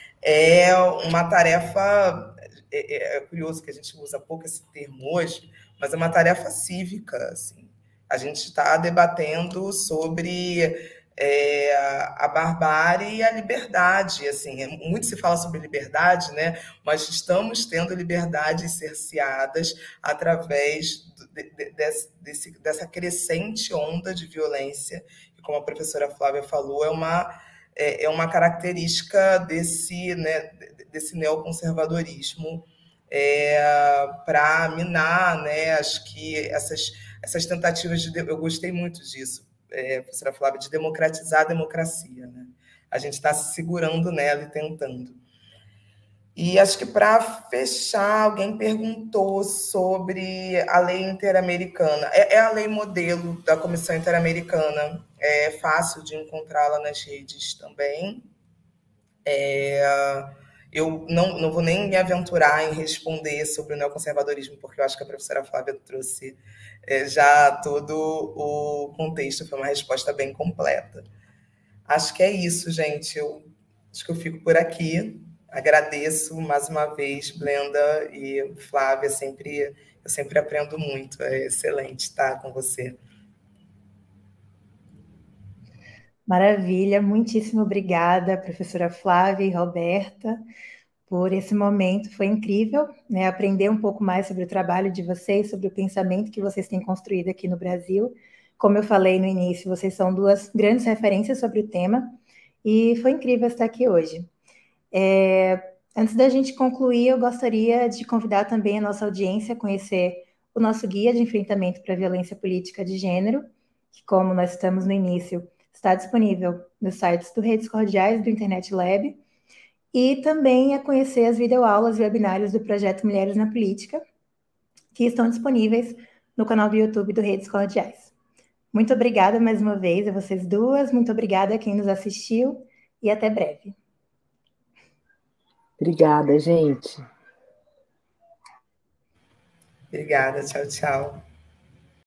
é uma tarefa, é, é curioso que a gente usa pouco esse termo hoje, mas é uma tarefa cívica, assim. A gente está debatendo sobre é, a barbárie e a liberdade. Assim, muito se fala sobre liberdade, né? Mas estamos tendo liberdades cerceadas através de, de, desse, dessa crescente onda de violência. E como a professora Flávia falou, é uma, é, é uma característica desse, né, desse neoconservadorismo é, para minar, né? Acho que essas essas tentativas de... Eu gostei muito disso, é, professora Flávia, de democratizar a democracia, né? A gente está se segurando nela e tentando. E acho que, para fechar, alguém perguntou sobre a lei interamericana. É, é a lei modelo da Comissão Interamericana. É fácil de encontrá-la nas redes também. É, eu não, não vou nem me aventurar em responder sobre o neoconservadorismo, porque eu acho que a professora Flávia trouxe é, já todo o contexto, foi uma resposta bem completa. Acho que é isso, gente. Eu acho que eu fico por aqui. Agradeço mais uma vez, Blenda e Flávia. Sempre, eu sempre aprendo muito. É excelente estar com você. Maravilha, muitíssimo obrigada, professora Flávia e Roberta, por esse momento. Foi incrível, né? Aprender um pouco mais sobre o trabalho de vocês, sobre o pensamento que vocês têm construído aqui no Brasil. Como eu falei no início, vocês são duas grandes referências sobre o tema, e foi incrível estar aqui hoje. É, antes da gente concluir, eu gostaria de convidar também a nossa audiência a conhecer o nosso guia de enfrentamento para a violência política de gênero, que, como nós estamos no início, está disponível nos sites do Redes Cordiais do Internet Lab, e também a conhecer as videoaulas e webinários do projeto Mulheres na Política, que estão disponíveis no canal do YouTube do Redes Cordiais. Muito obrigada mais uma vez a vocês duas, muito obrigada a quem nos assistiu e até breve. Obrigada, gente. Obrigada, tchau, tchau.